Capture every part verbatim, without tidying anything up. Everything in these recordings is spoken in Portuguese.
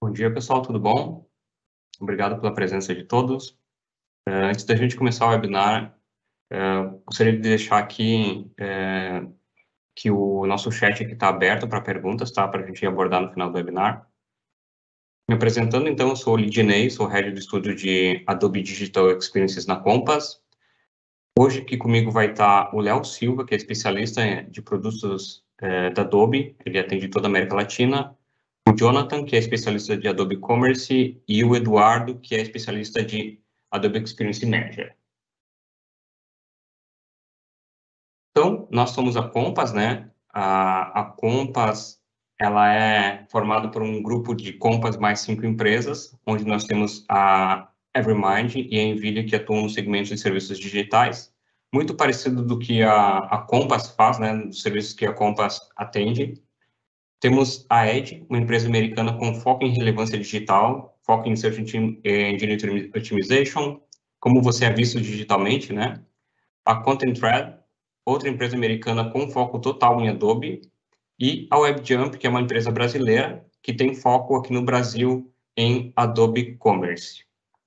Bom dia, pessoal, tudo bom? Obrigado pela presença de todos. Uh, antes da gente começar o webinar, uh, gostaria de deixar aqui uh, que o nosso chat aqui está aberto para perguntas, tá? Para a gente abordar no final do webinar. Me apresentando, então, eu sou o Lidinei, sou Head do Estúdio de Adobe Digital Experiences na Compass. Hoje aqui comigo vai estar o Léo Silva, que é especialista de produtos uh, da Adobe, ele atende toda a América Latina. O Jonathan, que é especialista de Adobe Commerce, e o Eduardo, que é especialista de Adobe Experience Manager. Então, nós somos a Compass, né? A, a Compass, ela é formada por um grupo de Compass mais cinco empresas, onde nós temos a Evermind e a NVIDIA, que atuam no segmento de serviços digitais, muito parecido do que a, a Compass faz, né? Dos serviços que a Compass atende. Temos a Edge, uma empresa americana com foco em relevância digital, foco em Search Engine Optimization, como você é visto digitalmente, né? A Content Thread, outra empresa americana com foco total em Adobe, e a WebJump, que é uma empresa brasileira que tem foco aqui no Brasil em Adobe Commerce.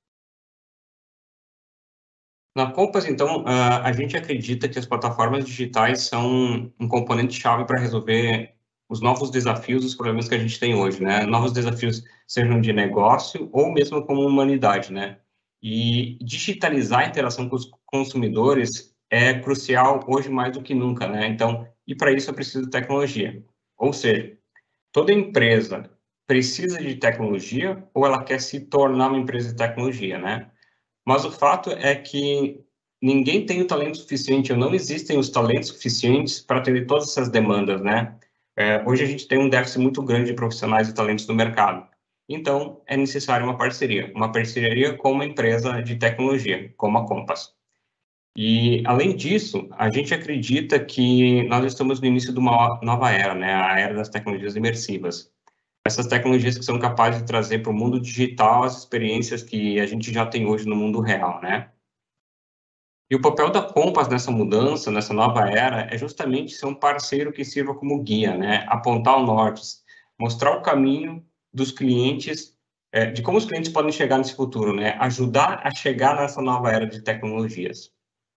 Na Compass, então, a gente acredita que as plataformas digitais são um componente-chave para resolver os novos desafios, os problemas que a gente tem hoje, né? Novos desafios, sejam de negócio ou mesmo como humanidade, né? E digitalizar a interação com os consumidores é crucial hoje mais do que nunca, né? Então, e para isso é preciso tecnologia. Ou seja, toda empresa precisa de tecnologia ou ela quer se tornar uma empresa de tecnologia, né? Mas o fato é que ninguém tem o talento suficiente, ou não existem os talentos suficientes para atender todas essas demandas, né? É, hoje a gente tem um déficit muito grande de profissionais e talentos no mercado. Então, é necessária uma parceria, uma parceria com uma empresa de tecnologia, como a Compass. E, além disso, a gente acredita que nós estamos no início de uma nova era, né? A era das tecnologias imersivas. Essas tecnologias que são capazes de trazer para o mundo digital as experiências que a gente já tem hoje no mundo real, né? E o papel da Compass nessa mudança, nessa nova era, é justamente ser um parceiro que sirva como guia, né? Apontar o norte, mostrar o caminho dos clientes, é, de como os clientes podem chegar nesse futuro, né? Ajudar a chegar nessa nova era de tecnologias.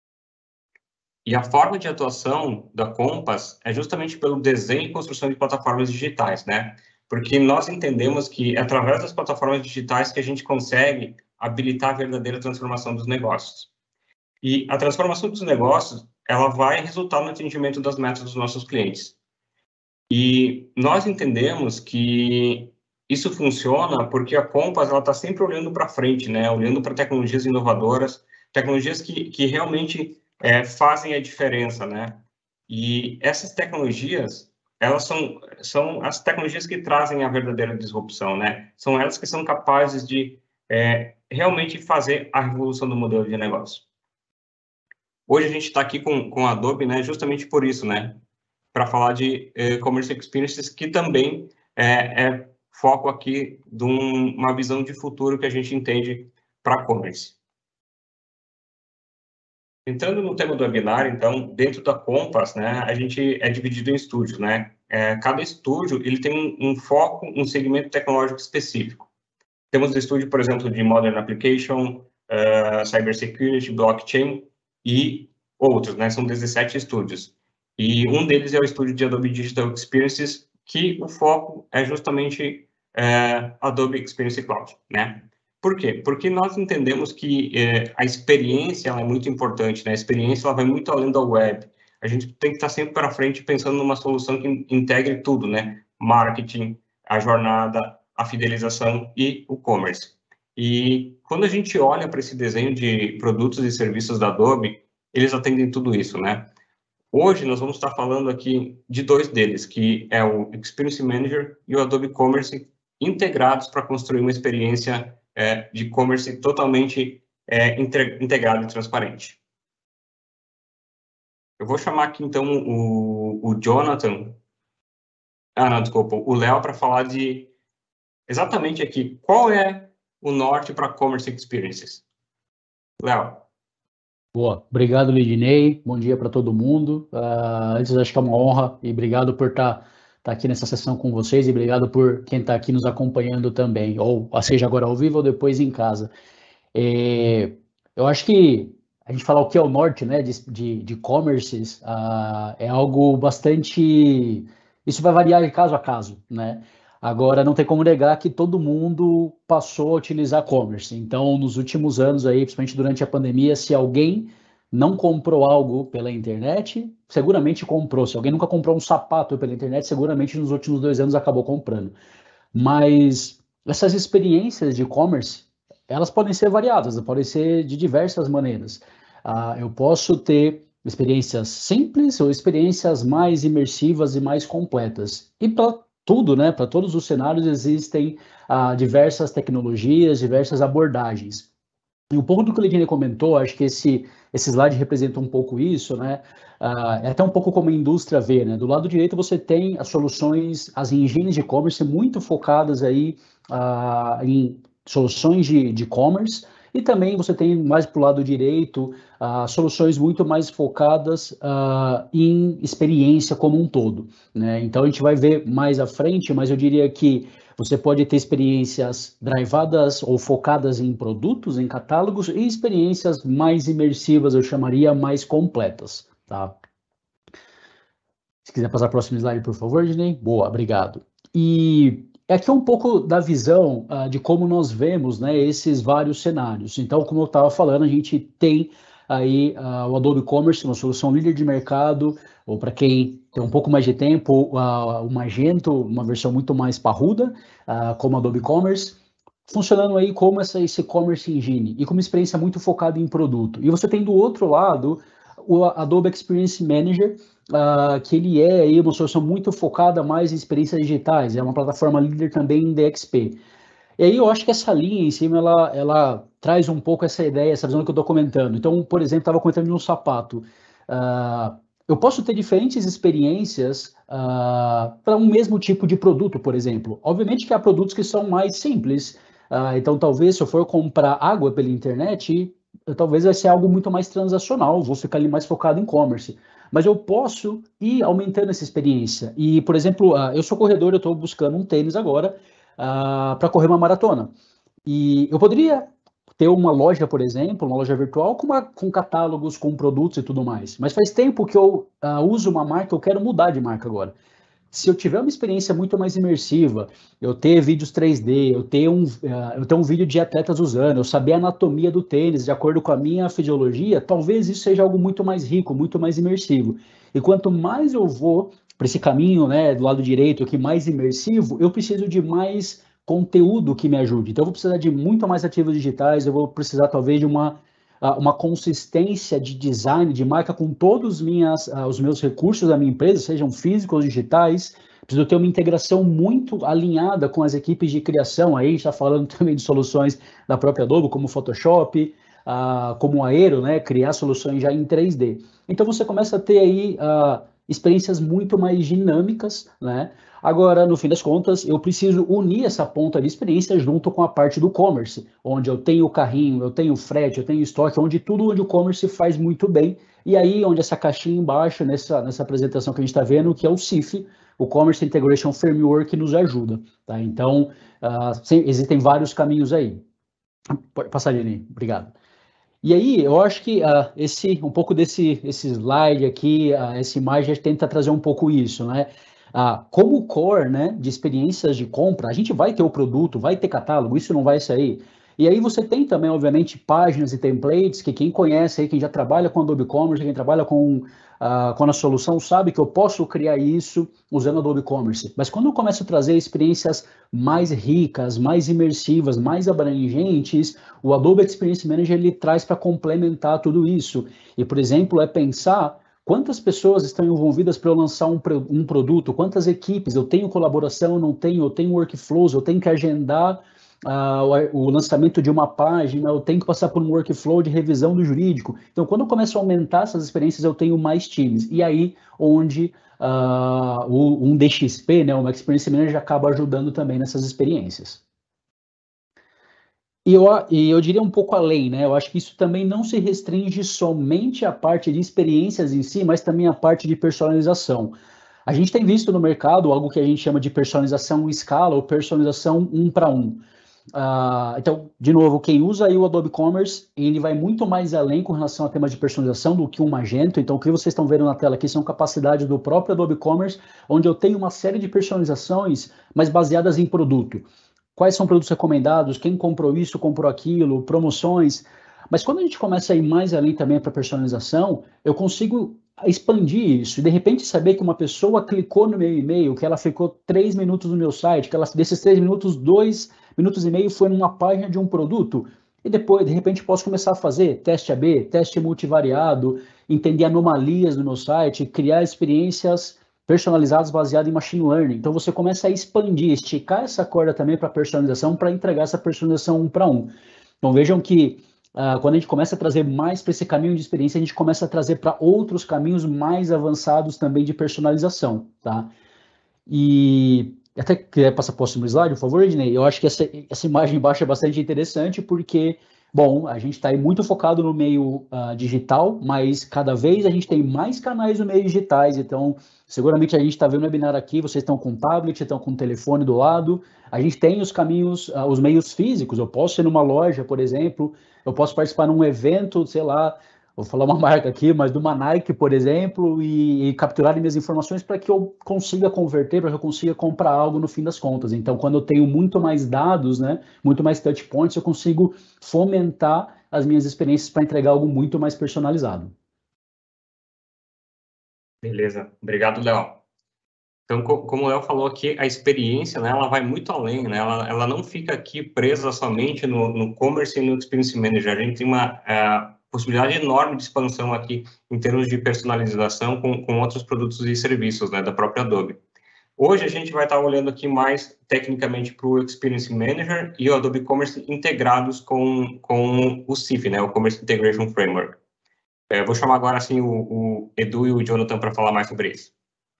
E a forma de atuação da Compass é justamente pelo desenho e construção de plataformas digitais, né? Porque nós entendemos que é através das plataformas digitais que a gente consegue habilitar a verdadeira transformação dos negócios. E a transformação dos negócios, ela vai resultar no atingimento das metas dos nossos clientes. E nós entendemos que isso funciona porque a Compass, ela está sempre olhando para frente, né? Olhando para tecnologias inovadoras, tecnologias que, que realmente é, fazem a diferença, né? E essas tecnologias, elas são, são as tecnologias que trazem a verdadeira disrupção, né? São elas que são capazes de é, realmente fazer a revolução do modelo de negócio. Hoje a gente está aqui com, com a Adobe, né, justamente por isso, né, para falar de eh, Commerce Experiences, que também é, é foco aqui de um, uma visão de futuro que a gente entende para commerce. Entrando no tema do webinar, então, dentro da Compass, né, a gente é dividido em estúdios, né? É, cada estúdio, ele tem um, um foco, um segmento tecnológico específico. Temos o estúdio, por exemplo, de Modern Application, uh, Cybersecurity, Blockchain e outros, né? São dezessete estúdios. E um deles é o estúdio de Adobe Digital Experiences, que o foco é justamente uh, Adobe Experience Cloud, né? Por quê? Porque nós entendemos que uh, a experiência ela é muito importante, né? A experiência ela vai muito além da web. A gente tem que estar sempre para frente pensando numa solução que integre tudo, né? Marketing, a jornada, a fidelização e o commerce. E quando a gente olha para esse desenho de produtos e serviços da Adobe, eles atendem tudo isso, né? Hoje nós vamos estar falando aqui de dois deles, que é o Experience Manager e o Adobe Commerce, integrados para construir uma experiência é, de commerce totalmente é, integrada e transparente. Eu vou chamar aqui então o, o Jonathan, ah não, desculpa, o Léo para falar de exatamente aqui, qual é o norte para Commerce Experiences? Léo. Boa, obrigado, Lidinei, bom dia para todo mundo. Uh, antes, acho que é uma honra e obrigado por estar estar aqui nessa sessão com vocês e obrigado por quem está aqui nos acompanhando também, ou seja agora ao vivo ou depois em casa. É, eu acho que a gente falar o que é o norte, né, de, de, de e-commerces, uh, é algo bastante... Isso vai variar de caso a caso, né? Agora, não tem como negar que todo mundo passou a utilizar e-commerce. Então, nos últimos anos aí, principalmente durante a pandemia, se alguém não comprou algo pela internet, seguramente comprou. Se alguém nunca comprou um sapato pela internet, seguramente nos últimos dois anos acabou comprando. Mas essas experiências de e-commerce, elas podem ser variadas, podem ser de diversas maneiras. Uh, eu posso ter experiências simples ou experiências mais imersivas e mais completas. E para tudo, né, para todos os cenários existem uh, diversas tecnologias, diversas abordagens. E um pouco do que o Lidine comentou, acho que esse, esse slide representa um pouco isso, né? Uh, é até um pouco como a indústria vê, né? Do lado direito você tem as soluções, as engines de e-commerce muito focadas aí uh, em soluções de e-commerce, e também você tem mais para o lado direito uh, soluções muito mais focadas uh, em experiência como um todo, né? Então a gente vai ver mais à frente, mas eu diria que você pode ter experiências drivadas ou focadas em produtos, em catálogos, e experiências mais imersivas, eu chamaria mais completas, tá? Se quiser passar para o próximo slide, por favor, Dinei. Boa, obrigado. E aqui é um pouco da visão uh, de como nós vemos, né, esses vários cenários. Então, como eu estava falando, a gente tem aí uh, o Adobe Commerce, uma solução líder de mercado, ou para quem tem um pouco mais de tempo, uh, o Magento, uma versão muito mais parruda, uh, como Adobe Commerce, funcionando aí como essa, esse Commerce Engine, e com uma experiência muito focada em produto. E você tem do outro lado o Adobe Experience Manager, uh, que ele é aí uma solução muito focada mais em experiências digitais, é uma plataforma líder também em D X P. E aí eu acho que essa linha em cima, ela, ela traz um pouco essa ideia, essa visão que eu estou comentando. Então, por exemplo, estava comentando no sapato. Uh, eu posso ter diferentes experiências uh, para um mesmo tipo de produto, por exemplo. Obviamente que há produtos que são mais simples. Uh, então, talvez, se eu for comprar água pela internet, talvez vai ser algo muito mais transacional, vou ficar ali mais focado em e-commerce. Mas eu posso ir aumentando essa experiência. E, por exemplo, uh, eu sou corredor, eu estou buscando um tênis agora, Uh, para correr uma maratona. E eu poderia ter uma loja, por exemplo, uma loja virtual com, uma, com catálogos, com produtos e tudo mais. Mas faz tempo que eu uh, uso uma marca, eu quero mudar de marca agora. Se eu tiver uma experiência muito mais imersiva, eu ter vídeos três D, eu ter um, uh, eu ter um vídeo de atletas usando, eu saber a anatomia do tênis de acordo com a minha fisiologia, talvez isso seja algo muito mais rico, muito mais imersivo. E quanto mais eu vou para esse caminho, né, do lado direito, que mais imersivo, eu preciso de mais conteúdo que me ajude. Então, eu vou precisar de muito mais ativos digitais, eu vou precisar, talvez, de uma, uma consistência de design, de marca, com todos minhas, os meus recursos da minha empresa, sejam físicos ou digitais. Preciso ter uma integração muito alinhada com as equipes de criação. Aí, a gente está falando também de soluções da própria Adobe, como o Photoshop, uh, como o Aero, né, criar soluções já em três D. Então, você começa a ter aí... Uh, experiências muito mais dinâmicas, né? Agora, no fim das contas, eu preciso unir essa ponta de experiência junto com a parte do commerce, onde eu tenho o carrinho, eu tenho frete, eu tenho estoque, onde tudo onde o commerce faz muito bem. E aí, onde essa caixinha embaixo, nessa, nessa apresentação que a gente está vendo, que é o C I F, o Commerce Integration Framework, que nos ajuda, tá? Então, uh, sim, existem vários caminhos aí. Pode passar, Jenny. Obrigado. E aí, eu acho que uh, esse, um pouco desse esse slide aqui, uh, essa imagem, tenta trazer um pouco isso, né? Uh, como core, né, de experiências de compra, a gente vai ter o produto, vai ter catálogo, isso não vai sair. E aí você tem também, obviamente, páginas e templates, que quem conhece aí, quem já trabalha com Adobe Commerce, quem trabalha com, uh, com a solução, sabe que eu posso criar isso usando Adobe Commerce. Mas quando eu começo a trazer experiências mais ricas, mais imersivas, mais abrangentes, o Adobe Experience Manager ele traz para complementar tudo isso. E, por exemplo, é pensar quantas pessoas estão envolvidas para eu lançar um, um produto, quantas equipes, eu tenho colaboração, eu não tenho, eu tenho workflows, eu tenho que agendar uh, o, o lançamento de uma página, eu tenho que passar por um workflow de revisão do jurídico. Então, quando eu começo a aumentar essas experiências, eu tenho mais times. E aí, onde uh, o, um D X P, né, uma Experience Manager, acaba ajudando também nessas experiências. E eu, e eu diria um pouco além, né? Eu acho que isso também não se restringe somente à parte de experiências em si, mas também à parte de personalização. A gente tem visto no mercado algo que a gente chama de personalização em escala ou personalização um para um. Uh, então, de novo, quem usa aí o Adobe Commerce, ele vai muito mais além com relação a temas de personalização do que um Magento. Então, o que vocês estão vendo na tela aqui são capacidades do próprio Adobe Commerce, onde eu tenho uma série de personalizações, mas baseadas em produto. Quais são produtos recomendados, quem comprou isso, comprou aquilo, promoções. Mas quando a gente começa a ir mais além também para personalização, eu consigo expandir isso e de repente saber que uma pessoa clicou no meu e-mail, que ela ficou três minutos no meu site, que ela, desses três minutos, dois minutos e meio foi numa página de um produto, e depois, de repente, posso começar a fazer teste A B, teste multivariado, entender anomalias no meu site, criar experiências personalizadas baseadas em machine learning. Então, você começa a expandir, esticar essa corda também para personalização, para entregar essa personalização um para um. Então, vejam que Uh, quando a gente começa a trazer mais para esse caminho de experiência, a gente começa a trazer para outros caminhos mais avançados também de personalização, tá? E até queria passar para o próximo slide, por favor, Ednei. Eu acho que essa, essa imagem embaixo é bastante interessante porque, bom, a gente está aí muito focado no meio uh, digital, mas cada vez a gente tem mais canais no meio digitais, então seguramente a gente está vendo o webinar aqui, vocês estão com tablet, estão com o telefone do lado, a gente tem os caminhos, uh, os meios físicos, eu posso ir numa loja, por exemplo, eu posso participar num evento, sei lá, vou falar uma marca aqui, mas de uma Nike, por exemplo, e, e capturar minhas informações para que eu consiga converter, para que eu consiga comprar algo no fim das contas. Então, quando eu tenho muito mais dados, né, muito mais touch points, eu consigo fomentar as minhas experiências para entregar algo muito mais personalizado. Beleza, obrigado, Léo. Então, como o Léo falou aqui, a experiência, né, ela vai muito além, né, ela, ela não fica aqui presa somente no, no Commerce e no Experience Manager. A gente tem uma uh, possibilidade enorme de expansão aqui em termos de personalização com, com outros produtos e serviços, né, da própria Adobe. Hoje a gente vai estar olhando aqui mais tecnicamente para o Experience Manager e o Adobe Commerce integrados com, com o C I F, né, o Commerce Integration Framework. Eu vou chamar agora assim, o, o Edu e o Jonathan para falar mais sobre isso.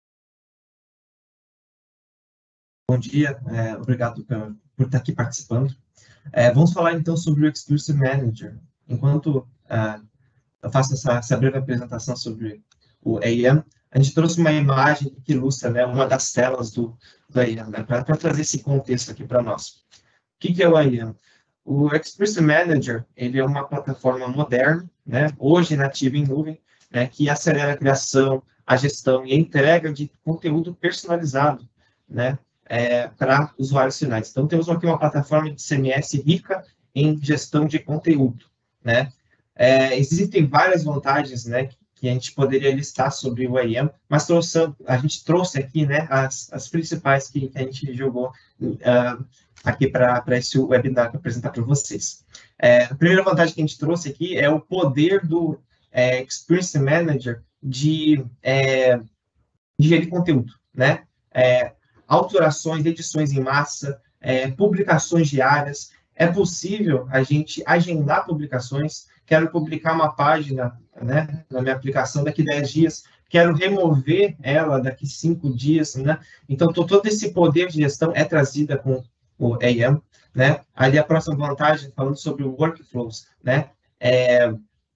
Bom dia, é, obrigado por, por estar aqui participando. É, vamos falar então sobre o Experience Manager. Enquanto é, eu faço essa, essa breve apresentação sobre o A M, a gente trouxe uma imagem que ilustra, né, uma das telas do, do A M, né, para trazer esse contexto aqui para nós. O que, que é o A M? O Experience Manager, ele é uma plataforma moderna, né, hoje nativa em nuvem, né, que acelera a criação, a gestão e a entrega de conteúdo personalizado, né, É, para usuários finais. Então, temos aqui uma plataforma de C M S rica em gestão de conteúdo, né? É, existem várias vantagens, né, que a gente poderia listar sobre o A M, mas trouxe, a gente trouxe aqui, né, as, as principais que, que a gente jogou uh, aqui para esse webinar para apresentar para vocês. É, a primeira vantagem que a gente trouxe aqui é o poder do é, Experience Manager de, é, de gerir conteúdo, né? É, autorações, edições em massa, é, publicações diárias. É possível a gente agendar publicações. Quero publicar uma página, né, na minha aplicação daqui a dez dias, quero remover ela daqui a cinco dias, né? Então, todo esse poder de gestão é trazida com o A M, né? Ali a próxima vantagem, falando sobre o workflows, né? É,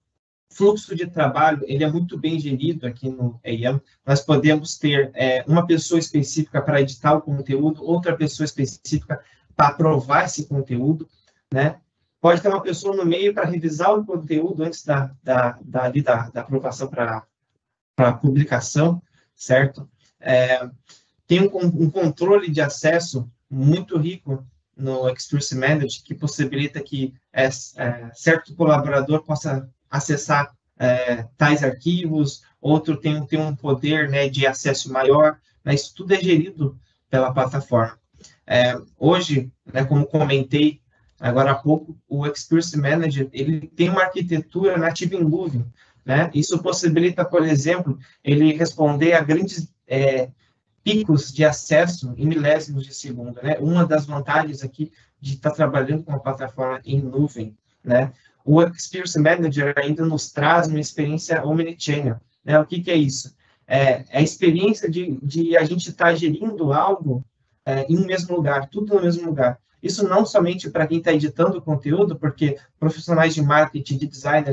fluxo de trabalho, ele é muito bem gerido aqui no A M. Nós podemos ter é, uma pessoa específica para editar o conteúdo, outra pessoa específica para aprovar esse conteúdo, né? Pode ter uma pessoa no meio para revisar o conteúdo antes da, da, da, ali da, da aprovação para a publicação, certo? É, tem um, um controle de acesso muito rico no Experience Manager, que possibilita que é, é, certo colaborador possa acessar é, tais arquivos, outro tem, tem um poder, né, de acesso maior, mas isso tudo é gerido pela plataforma. É, hoje, né, como comentei agora há pouco, o Experience Manager ele tem uma arquitetura nativa em nuvem, né? Isso possibilita, por exemplo, ele responder a grandes é, picos de acesso em milésimos de segundo, né? Uma das vantagens aqui de estar trabalhando com uma plataforma em nuvem, né? O Experience Manager ainda nos traz uma experiência omnichannel, né? O que, que é isso? É, é a experiência de, de a gente estar gerindo algo é, em um mesmo lugar, tudo no mesmo lugar. Isso não somente para quem está editando o conteúdo, porque profissionais de marketing, de designers,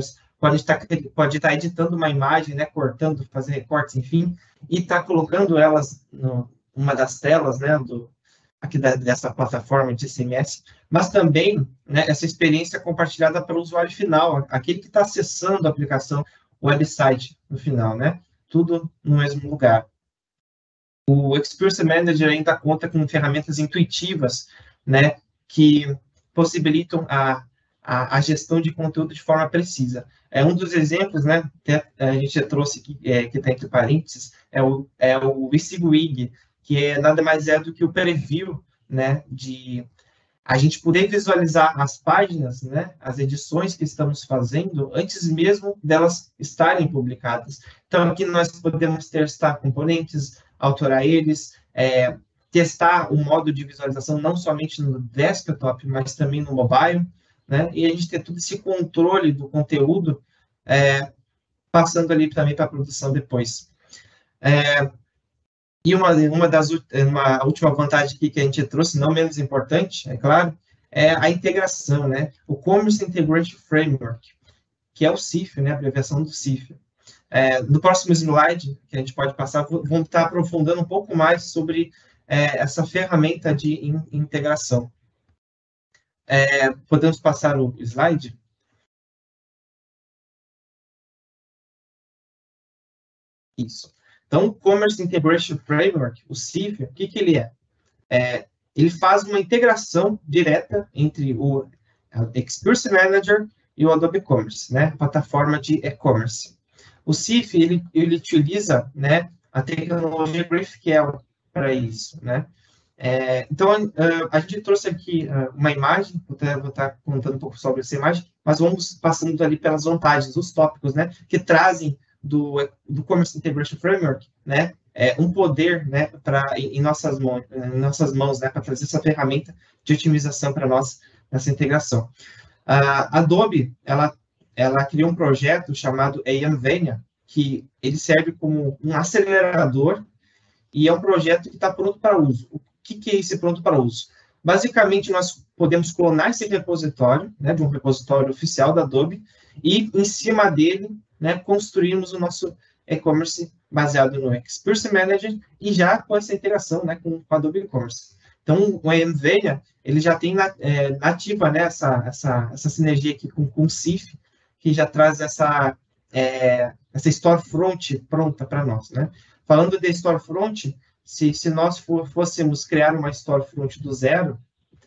pode estar, pode estar editando uma imagem, né, cortando, fazer recortes, enfim, e estar colocando elas numa das telas, né, do, aqui da, dessa plataforma de C M S, mas também, né, essa experiência compartilhada para o usuário final, aquele que está acessando a aplicação, o website no final, né, tudo no mesmo lugar. O Experience Manager ainda conta com ferramentas intuitivas, né, que possibilitam a, a, a gestão de conteúdo de forma precisa. É um dos exemplos, né, que a gente já trouxe aqui, é, que está entre parênteses, é o, é o WYSIWYG, que é, nada mais é do que o preview, né, de a gente poder visualizar as páginas, né, as edições que estamos fazendo, antes mesmo delas estarem publicadas. Então, aqui nós podemos testar componentes, alterar eles, é, testar o modo de visualização não somente no desktop, mas também no mobile, né, e a gente ter todo esse controle do conteúdo, é, passando ali também para a produção depois. É, E uma, uma das uma última vantagem aqui que a gente trouxe, não menos importante, é claro, é a integração, né? O Commerce Integration Framework, que é o C I F, né? A abreviação do C I F. É, no próximo slide, que a gente pode passar, vamos estar aprofundando um pouco mais sobre é, essa ferramenta de in, integração. É, podemos passar o slide? Isso. Então, o Commerce Integration Framework, o C I F, o que, que ele é? é? Ele faz uma integração direta entre o Experience Manager e o Adobe Commerce, né? Plataforma de e-commerce. O C I F, ele, ele utiliza, né, a tecnologia GraphQL para isso, né? É, então, a gente trouxe aqui uma imagem, vou estar, vou estar contando um pouco sobre essa imagem, mas vamos passando ali pelas vantagens, os tópicos, né, que trazem do, do Commerce Integration Framework, né, é, um poder, né, para em, em nossas mãos, em nossas mãos, né, para trazer essa ferramenta de otimização para nós nessa integração. A Adobe, ela, ela criou um projeto chamado A M Venia, que ele serve como um acelerador e é um projeto que está pronto para uso. O que, que é esse pronto para uso? Basicamente, nós podemos clonar esse repositório, né, de um repositório oficial da Adobe, e em cima dele, né, construirmos o nosso e-commerce baseado no Experience Manager e já com essa integração, né, com, com a Adobe E-commerce. Então, o A M Venia, ele já tem na, é, nativa, né, essa, essa, essa sinergia aqui com, com o C I F, que já traz essa, é, essa storefront pronta para nós, né? Falando de storefront, se, se nós for, fôssemos criar uma storefront do zero,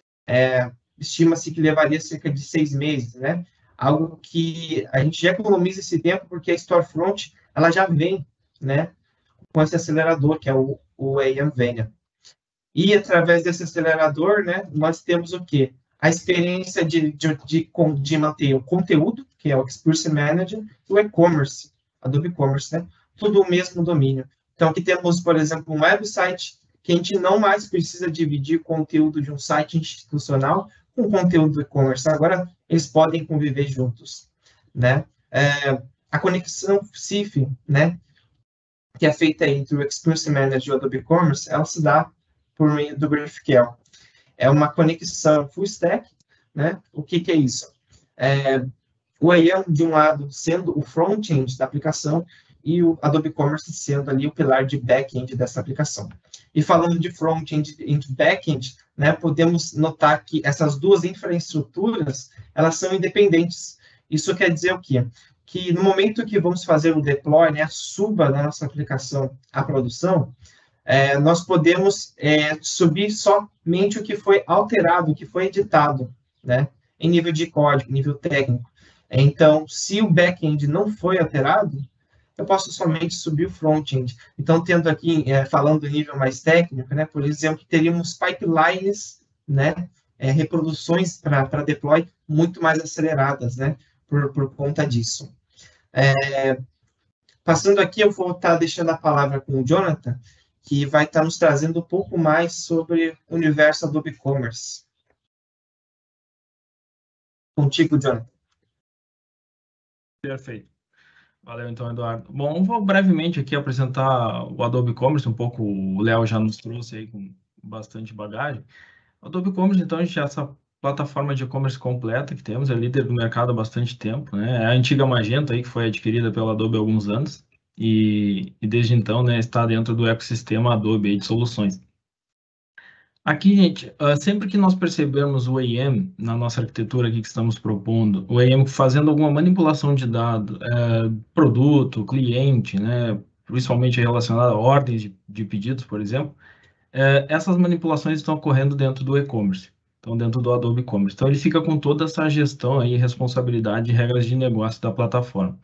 é, estima-se que levaria cerca de seis meses, né? Algo que a gente já economiza esse tempo, porque a storefront, ela já vem, né, com esse acelerador, que é o, o A M Venia. E, através desse acelerador, né, nós temos o quê? A experiência de, de, de, de manter o conteúdo, que é o Experience Manager, e o e-commerce, Adobe Commerce, né? Tudo o mesmo domínio. Então, aqui temos, por exemplo, um website que a gente não mais precisa dividir conteúdo de um site institucional com conteúdo do e-commerce. Agora, eles podem conviver juntos, né? É, a conexão C I F, né, que é feita entre o Experience Manager e o Adobe Commerce, ela se dá por meio do GraphQL. É uma conexão full stack, né? O que, que é isso? É, o A M, de um lado, sendo o front-end da aplicação, e o Adobe Commerce sendo ali o pilar de back-end dessa aplicação. E falando de front-end e back-end, né, podemos notar que essas duas infraestruturas, elas são independentes. Isso quer dizer o quê? Que no momento que vamos fazer o deploy, né, a suba da nossa aplicação à produção, é, nós podemos é, subir somente o que foi alterado, o que foi editado, né, em nível de código, nível técnico. Então, se o back-end não foi alterado, eu posso somente subir o front-end. Então, tendo aqui, é, falando em nível mais técnico, né, por exemplo, teríamos pipelines, né, é, reproduções para deploy muito mais aceleradas, né, por, por conta disso. É, passando aqui, eu vou estar deixando a palavra com o Jonathan, que vai estar nos trazendo um pouco mais sobre o universo Adobe Commerce. Contigo, Jonathan. Perfeito. Valeu, então, Eduardo. Bom, vou brevemente aqui apresentar o Adobe Commerce, um pouco o Léo já nos trouxe aí com bastante bagagem. O Adobe Commerce, então, a gente já plataforma de e-commerce completa que temos, é líder do mercado há bastante tempo, né? É a antiga Magento aí, que foi adquirida pela Adobe há alguns anos, e, e desde então, né, está dentro do ecossistema Adobe aí de soluções. Aqui, gente, uh, sempre que nós percebemos o A M na nossa arquitetura aqui que estamos propondo, o A M fazendo alguma manipulação de dados, uh, produto, cliente, né, principalmente relacionado a ordens de, de pedidos, por exemplo, uh, essas manipulações estão ocorrendo dentro do e-commerce, então dentro do Adobe Commerce. Então, ele fica com toda essa gestão aí, responsabilidade e regras de negócio da plataforma.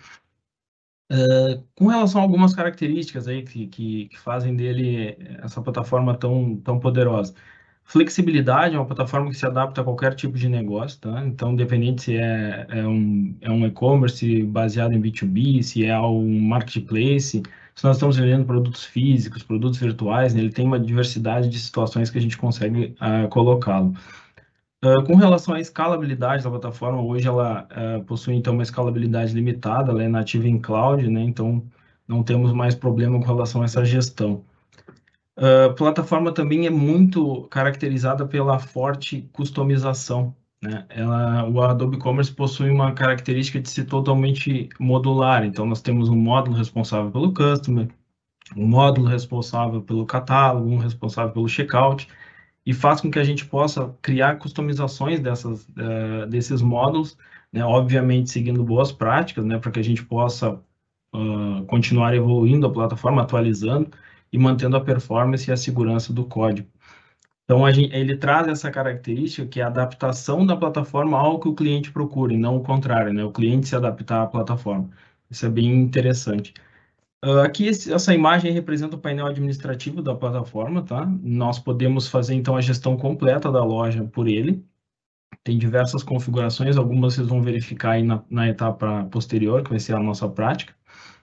Uh, com relação a algumas características aí que, que, que fazem dele essa plataforma tão, tão poderosa. Flexibilidade, é uma plataforma que se adapta a qualquer tipo de negócio, tá? Então, independente se é, é um, é um e-commerce baseado em B dois B, se é um marketplace, se nós estamos vendendo produtos físicos, produtos virtuais, né, ele tem uma diversidade de situações que a gente consegue uh, colocá-lo. Uh, com relação à escalabilidade da plataforma, hoje ela uh, possui então uma escalabilidade limitada, ela é nativa em cloud, né? Então não temos mais problema com relação a essa gestão. Uh, a plataforma também é muito caracterizada pela forte customização, né? Ela, o Adobe Commerce possui uma característica de ser totalmente modular, então nós temos um módulo responsável pelo customer, um módulo responsável pelo catálogo, um responsável pelo checkout, e faz com que a gente possa criar customizações dessas, uh, desses módulos, né? Obviamente seguindo boas práticas, né? Para que a gente possa uh, continuar evoluindo a plataforma, atualizando e mantendo a performance e a segurança do código. Então, a gente, ele traz essa característica que é a adaptação da plataforma ao que o cliente procura, e não o contrário, né? O cliente se adaptar à plataforma. Isso é bem interessante. Uh, aqui, essa imagem representa o painel administrativo da plataforma, tá? Nós podemos fazer, então, a gestão completa da loja por ele. Tem diversas configurações, algumas vocês vão verificar aí na, na etapa posterior, que vai ser a nossa prática.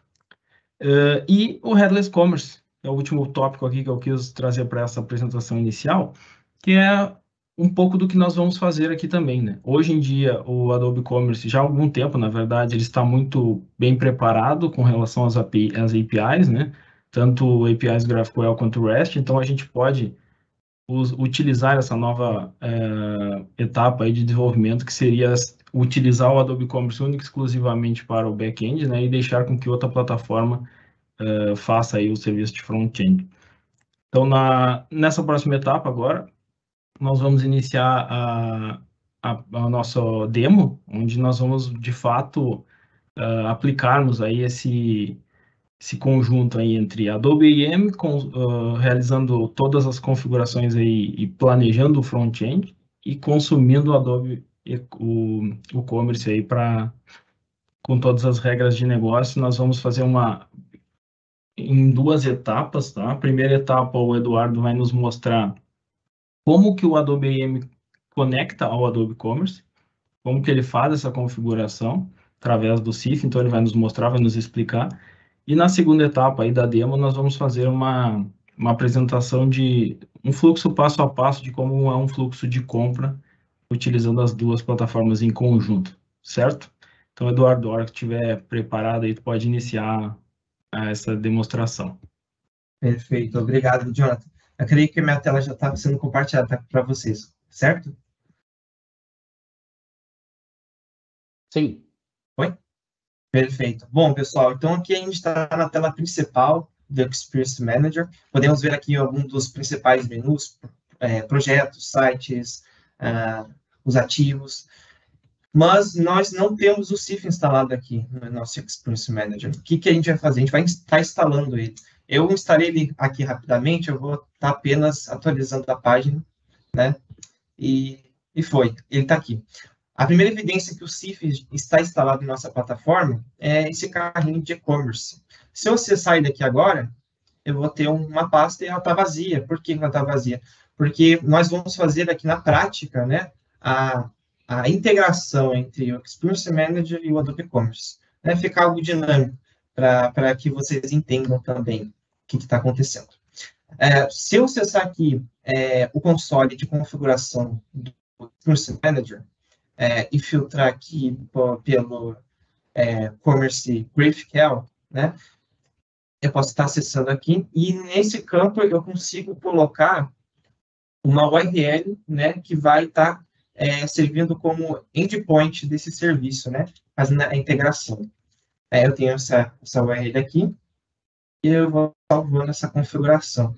Uh, e o Headless Commerce, é o último tópico aqui que eu quis trazer para essa apresentação inicial, que é um pouco do que nós vamos fazer aqui também, né? Hoje em dia, o Adobe Commerce, já há algum tempo, na verdade, ele está muito bem preparado com relação às A P I, às A P Is, né? Tanto A P Is GraphQL quanto REST, então a gente pode us, utilizar essa nova é, etapa aí de desenvolvimento, que seria utilizar o Adobe Commerce único exclusivamente para o back-end, né? E deixar com que outra plataforma é, faça aí o serviço de front-end. Então, na, nessa próxima etapa agora, nós vamos iniciar a, a, a nossa demo, onde nós vamos, de fato, uh, aplicarmos aí esse, esse conjunto aí entre Adobe I M, com, uh, realizando todas as configurações aí e planejando o front-end e consumindo o Adobe o, o Commerce aí para, com todas as regras de negócio. Nós vamos fazer uma em duas etapas, tá? A primeira etapa, o Eduardo vai nos mostrar como que o Adobe I M conecta ao Adobe Commerce, como que ele faz essa configuração através do C I F, então ele vai nos mostrar, vai nos explicar. E na segunda etapa aí da demo, nós vamos fazer uma, uma apresentação de um fluxo passo a passo de como é um fluxo de compra utilizando as duas plataformas em conjunto, certo? Então, Eduardo, a hora que estiver preparado aí, tu pode iniciar essa demonstração. Perfeito, obrigado, Jonathan. Eu creio que a minha tela já está sendo compartilhada para vocês, certo? Sim. Oi? Perfeito. Bom, pessoal, então aqui a gente está na tela principal do Experience Manager. Podemos ver aqui alguns dos principais menus, é, projetos, sites, uh, os ativos. Mas nós não temos o C I F instalado aqui no nosso Experience Manager. O que, que a gente vai fazer? A gente vai estar instalando ele. Eu instalei ele aqui rapidamente, eu vou estar apenas atualizando a página, né? E, e foi, ele está aqui. A primeira evidência que o C I F está instalado em nossa plataforma é esse carrinho de e-commerce. Se eu acessar daqui agora, eu vou ter uma pasta e ela está vazia. Por que ela está vazia? Porque nós vamos fazer aqui na prática, né, a, a integração entre o Experience Manager e o Adobe Commerce. Né, ficar algo dinâmico para que vocês entendam também o que está acontecendo. É, se eu acessar aqui é, o console de configuração do Experience Manager, É, e filtrar aqui pô, pelo é, Commerce GraphQL, né? Eu posso estar acessando aqui e nesse campo eu consigo colocar uma U R L, né, que vai estar é, servindo como endpoint desse serviço, né? Fazendo a integração. É, eu tenho essa, essa U R L aqui e eu vou salvando essa configuração.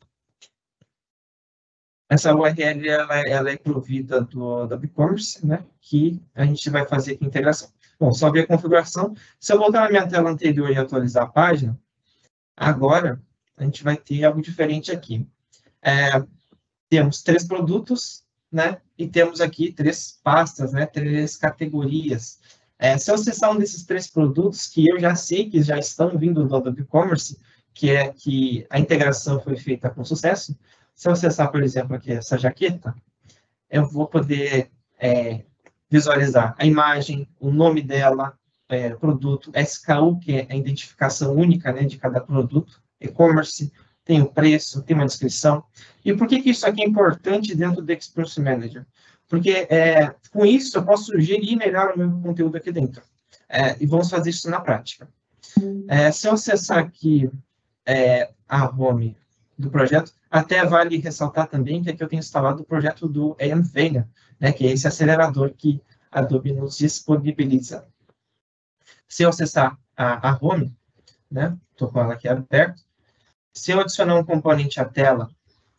Essa U R L ela, ela é provida do, do BigCommerce, né? Que a gente vai fazer aqui a integração. Bom, salvei a configuração. Se eu voltar na minha tela anterior e atualizar a página, agora a gente vai ter algo diferente aqui. É, temos três produtos, né? E temos aqui três pastas, né? Três categorias. É, se eu acessar um desses três produtos, que eu já sei que já estão vindo do BigCommerce, que é que a integração foi feita com sucesso, se eu acessar, por exemplo, aqui essa jaqueta, eu vou poder é, visualizar a imagem, o nome dela, é, produto, S K U, que é a identificação única, né, de cada produto, e-commerce, tem o preço, tem uma descrição. E por que, que isso aqui é importante dentro do Experience Manager? Porque é, com isso eu posso gerir melhor o meu conteúdo aqui dentro. É, e vamos fazer isso na prática. É, se eu acessar aqui é, a home do projeto, até vale ressaltar também que aqui eu tenho instalado o projeto do A M Vega, né, que é esse acelerador que a Adobe nos disponibiliza. Se eu acessar a, a home, né, estou com ela aqui aberta, se eu adicionar um componente à tela,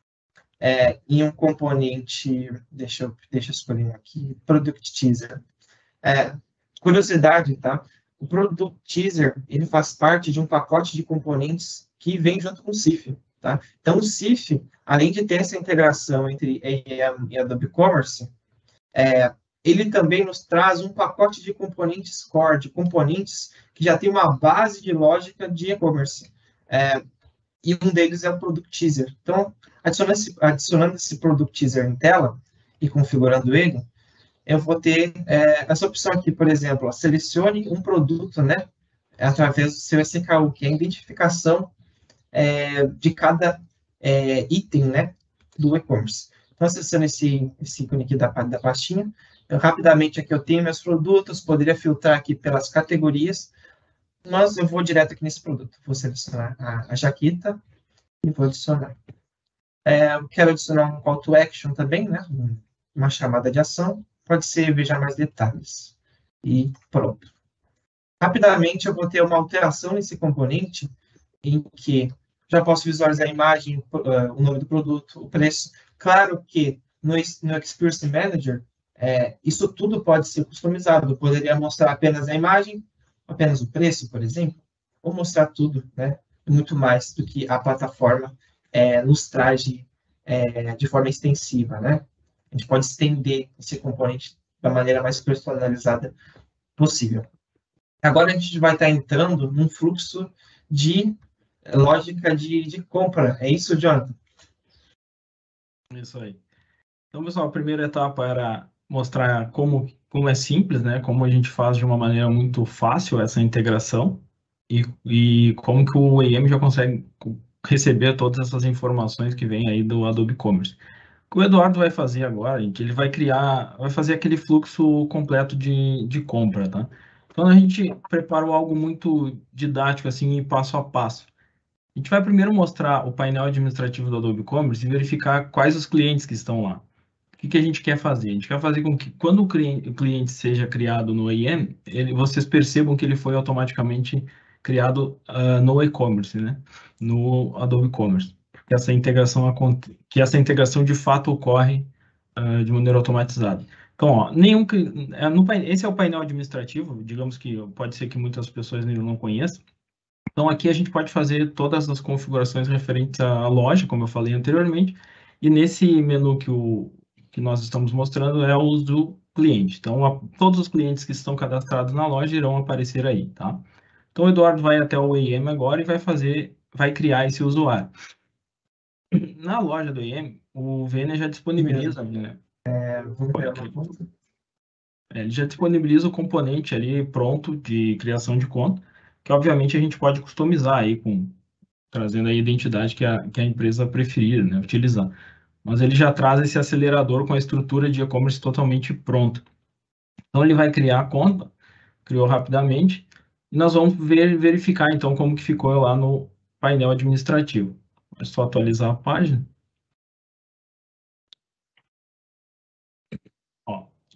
é, e um componente, deixa eu, deixa eu escolher aqui, Product Teaser. É, curiosidade, tá? O Product Teaser, ele faz parte de um pacote de componentes que vem junto com o C I F, tá? Então, o C I F, além de ter essa integração entre A M e Adobe Commerce, é, ele também nos traz um pacote de componentes core, de componentes que já tem uma base de lógica de e-commerce. É, e um deles é o Product Teaser. Então, adicionando esse, adicionando esse Product Teaser em tela e configurando ele, eu vou ter é, essa opção aqui, por exemplo, ó, selecione um produto, né, através do seu S K U, que é a identificação é, de cada é, item, né, do e-commerce. Então, acessando esse, esse ícone aqui da, da pastinha, eu rapidamente aqui eu tenho meus produtos, poderia filtrar aqui pelas categorias, mas eu vou direto aqui nesse produto. Vou selecionar a, a jaqueta e vou adicionar. É, eu quero adicionar um call to action também, né, uma chamada de ação. Pode ser, veja mais detalhes. E pronto. Rapidamente, eu vou ter uma alteração nesse componente em que já posso visualizar a imagem, uh, o nome do produto, o preço. Claro que no, no Experience Manager, é, isso tudo pode ser customizado. Eu poderia mostrar apenas a imagem, apenas o preço, por exemplo, ou mostrar tudo, né? Muito mais do que a plataforma é, nos traz de, é, de forma extensiva, né? A gente pode estender esse componente da maneira mais personalizada possível. Agora a gente vai estar entrando num fluxo de lógica de, de compra. É isso, Jonathan? Isso aí. Então, pessoal, a primeira etapa era mostrar como, como é simples, né? Como a gente faz de uma maneira muito fácil essa integração e, e como que o A M já consegue receber todas essas informações que vem aí do Adobe Commerce. O que o Eduardo vai fazer agora, gente, ele vai criar, vai fazer aquele fluxo completo de, de compra, tá? Então, a gente preparou algo muito didático, assim, passo a passo. A gente vai primeiro mostrar o painel administrativo do Adobe Commerce e verificar quais os clientes que estão lá. O que, que a gente quer fazer? A gente quer fazer com que, quando o cliente, o cliente seja criado no A M, ele, vocês percebam que ele foi automaticamente criado uh, no e-commerce, né? No Adobe Commerce. Que essa integração, que essa integração de fato ocorre uh, de maneira automatizada. Então, ó, nenhum, no, esse é o painel administrativo, digamos que pode ser que muitas pessoas não conheçam. Então, aqui a gente pode fazer todas as configurações referentes à loja, como eu falei anteriormente, e nesse menu que, o, que nós estamos mostrando é o do cliente. Então, a, todos os clientes que estão cadastrados na loja irão aparecer aí, tá? Então, o Eduardo vai até o A M agora e vai fazer, vai criar esse usuário. Na loja do A M, o Vênia já disponibiliza, né? É, vamos pegar uma conta. Ele já disponibiliza o componente ali pronto de criação de conta, que obviamente a gente pode customizar aí, com, trazendo a identidade que a, que a empresa preferir, né, utilizar. Mas ele já traz esse acelerador com a estrutura de e-commerce totalmente pronta. Então ele vai criar a conta, criou rapidamente, e nós vamos ver, verificar então como que ficou lá no painel administrativo. É só atualizar a página.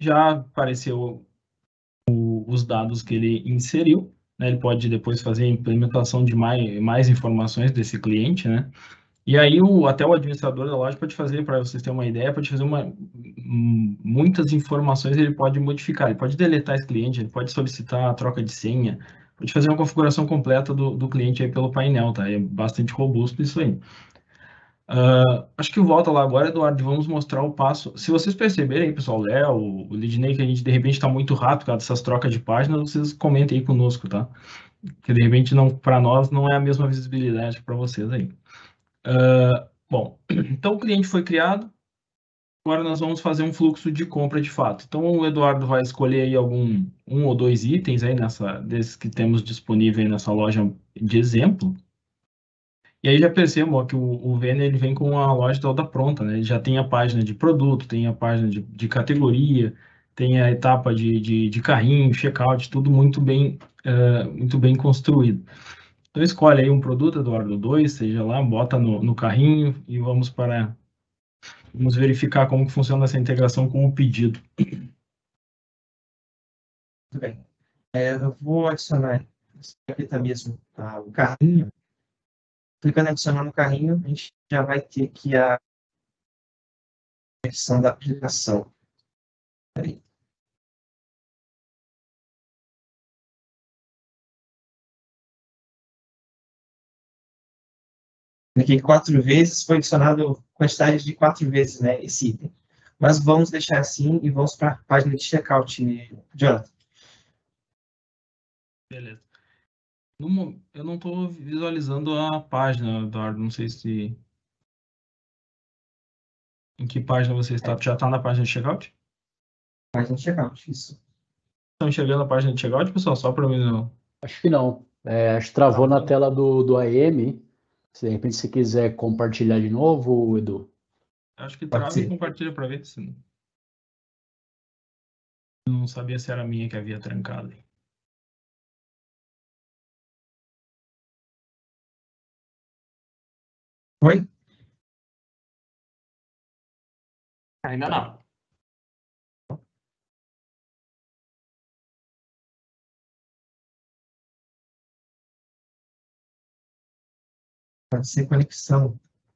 já apareceu o, os dados que ele inseriu, né? Ele pode depois fazer a implementação de mais, mais informações desse cliente, né? E aí o, até o administrador da loja pode fazer, para vocês terem uma ideia, pode fazer uma, muitas informações, ele pode modificar, ele pode deletar esse cliente, ele pode solicitar a troca de senha, pode fazer uma configuração completa do, do cliente aí pelo painel, tá? É bastante robusto isso aí. Uh, acho que volta lá agora, Eduardo, vamos mostrar o passo. Se vocês perceberem aí, pessoal, Léo, o Lidney, que a gente de repente está muito rápido por causa dessas trocas de páginas, vocês comentem aí conosco, tá? Que de repente não, para nós não é a mesma visibilidade para vocês aí. Uh, bom, então o cliente foi criado, agora nós vamos fazer um fluxo de compra de fato. Então o Eduardo vai escolher aí algum um ou dois itens aí nessa, desses que temos disponível aí nessa loja de exemplo. E aí já percebo ó, que o, o Vene ele vem com a loja toda pronta, né? Ele já tem a página de produto, tem a página de, de categoria, tem a etapa de, de, de carrinho, checkout, tudo muito bem, uh, muito bem construído. Então escolhe aí um produto, Eduardo, dois, seja lá, bota no, no carrinho e vamos para vamos verificar como que funciona essa integração com o pedido. Muito bem. É, eu vou adicionar aqui tá mesmo tá, o carrinho. Clicando em adicionar no carrinho, a gente já vai ter aqui a versão da aplicação. Peraí. Cliquei quatro vezes, foi adicionado quantidade de quatro vezes, né, esse item. Mas vamos deixar assim e vamos para a página de checkout, Jonathan. Beleza. No, eu não estou visualizando a página, Eduardo, não sei se... Em que página você está? Já está na página de checkout? Página de checkout, isso. Estão enxergando a página de checkout, pessoal? Só para mim não... Acho que não. É, acho que travou na tela do, do A M. Se de repente você quiser compartilhar de novo, Edu. Acho que trava e compartilha para ver se... Não sabia se era a minha que havia trancado. Oi? Ainda não. Pode ser conexão.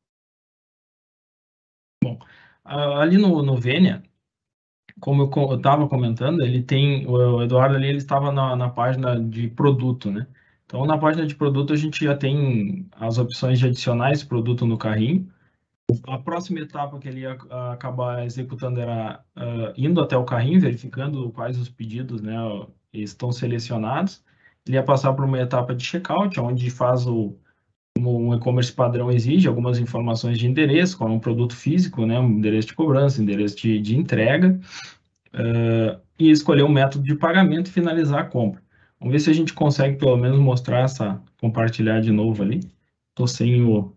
Bom, ali no, no Venia, como eu estava comentando, ele tem, o Eduardo ali, ele estava na, na página de produto, né? Então, na página de produto, a gente já tem as opções de adicionar esse produto no carrinho. A próxima etapa que ele ia uh, acabar executando era uh, indo até o carrinho, verificando quais os pedidos, né, estão selecionados. Ele ia passar por uma etapa de checkout, onde faz o como um e-commerce padrão exige algumas informações de endereço, como um produto físico, né, um endereço de cobrança, endereço de, de entrega, uh, e escolher um método de pagamento e finalizar a compra. Vamos ver se a gente consegue pelo menos mostrar essa, compartilhar de novo ali. Estou sem o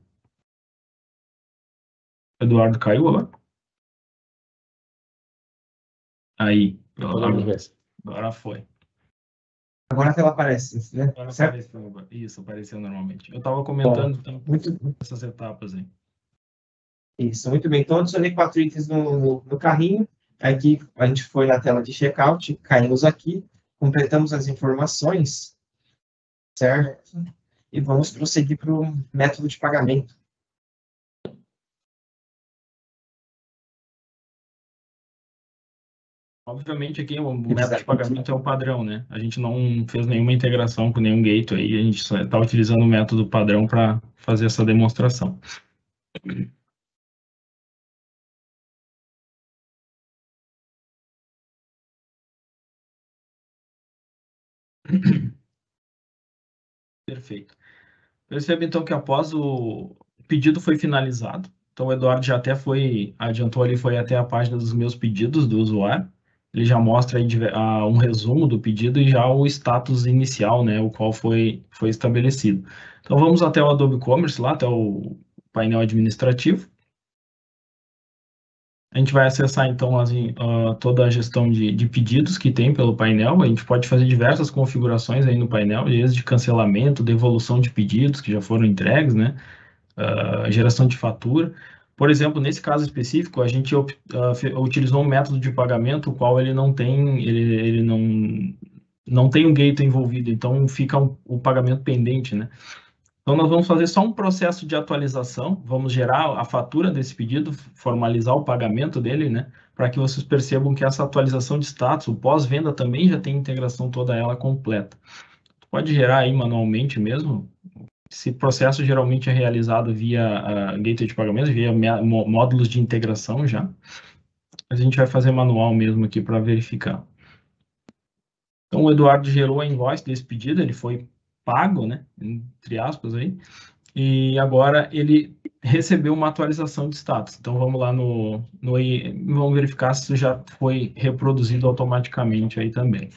Eduardo caiu agora? Aí, agora, agora foi. Agora que ela aparece, né? Agora apareceu, isso, apareceu normalmente. Eu estava comentando Bom, então, muito essas etapas aí. Isso, muito bem. Então, adicionei quatro itens no, no, no carrinho. Aqui a gente foi na tela de checkout, caímos aqui, completamos as informações, certo? E vamos prosseguir para o método de pagamento. Obviamente aqui o método de pagamento é o padrão, né? A gente não fez nenhuma integração com nenhum gateway, a gente está utilizando o método padrão para fazer essa demonstração. Perfeito. Percebe então que após o pedido foi finalizado, então o Eduardo já até foi, adiantou ali, foi até a página dos meus pedidos do usuário. Ele já mostra aí um resumo do pedido e já o status inicial, né, o qual foi, foi estabelecido. Então vamos até o Adobe Commerce, lá até o painel administrativo. A gente vai acessar então as, uh, toda a gestão de, de pedidos que tem pelo painel. A gente pode fazer diversas configurações aí no painel, desde cancelamento, devolução de pedidos que já foram entregues, né, uh, geração de fatura. Por exemplo, nesse caso específico, a gente uh, utilizou um método de pagamento o qual ele não tem, ele, ele não, não tem um gateway envolvido, então fica um, o pagamento pendente, né? Então, nós vamos fazer só um processo de atualização, vamos gerar a fatura desse pedido, formalizar o pagamento dele, né? Para que vocês percebam que essa atualização de status, o pós-venda também já tem integração toda ela completa. Tu pode gerar aí manualmente mesmo. Esse processo geralmente é realizado via uh, gateway de pagamento, via módulos de integração já. Mas a gente vai fazer manual mesmo aqui para verificar. Então, o Eduardo gerou a invoice desse pedido, ele foi pago, né, entre aspas aí, e agora ele recebeu uma atualização de status. Então vamos lá no, no vamos verificar se já foi reproduzido automaticamente aí também.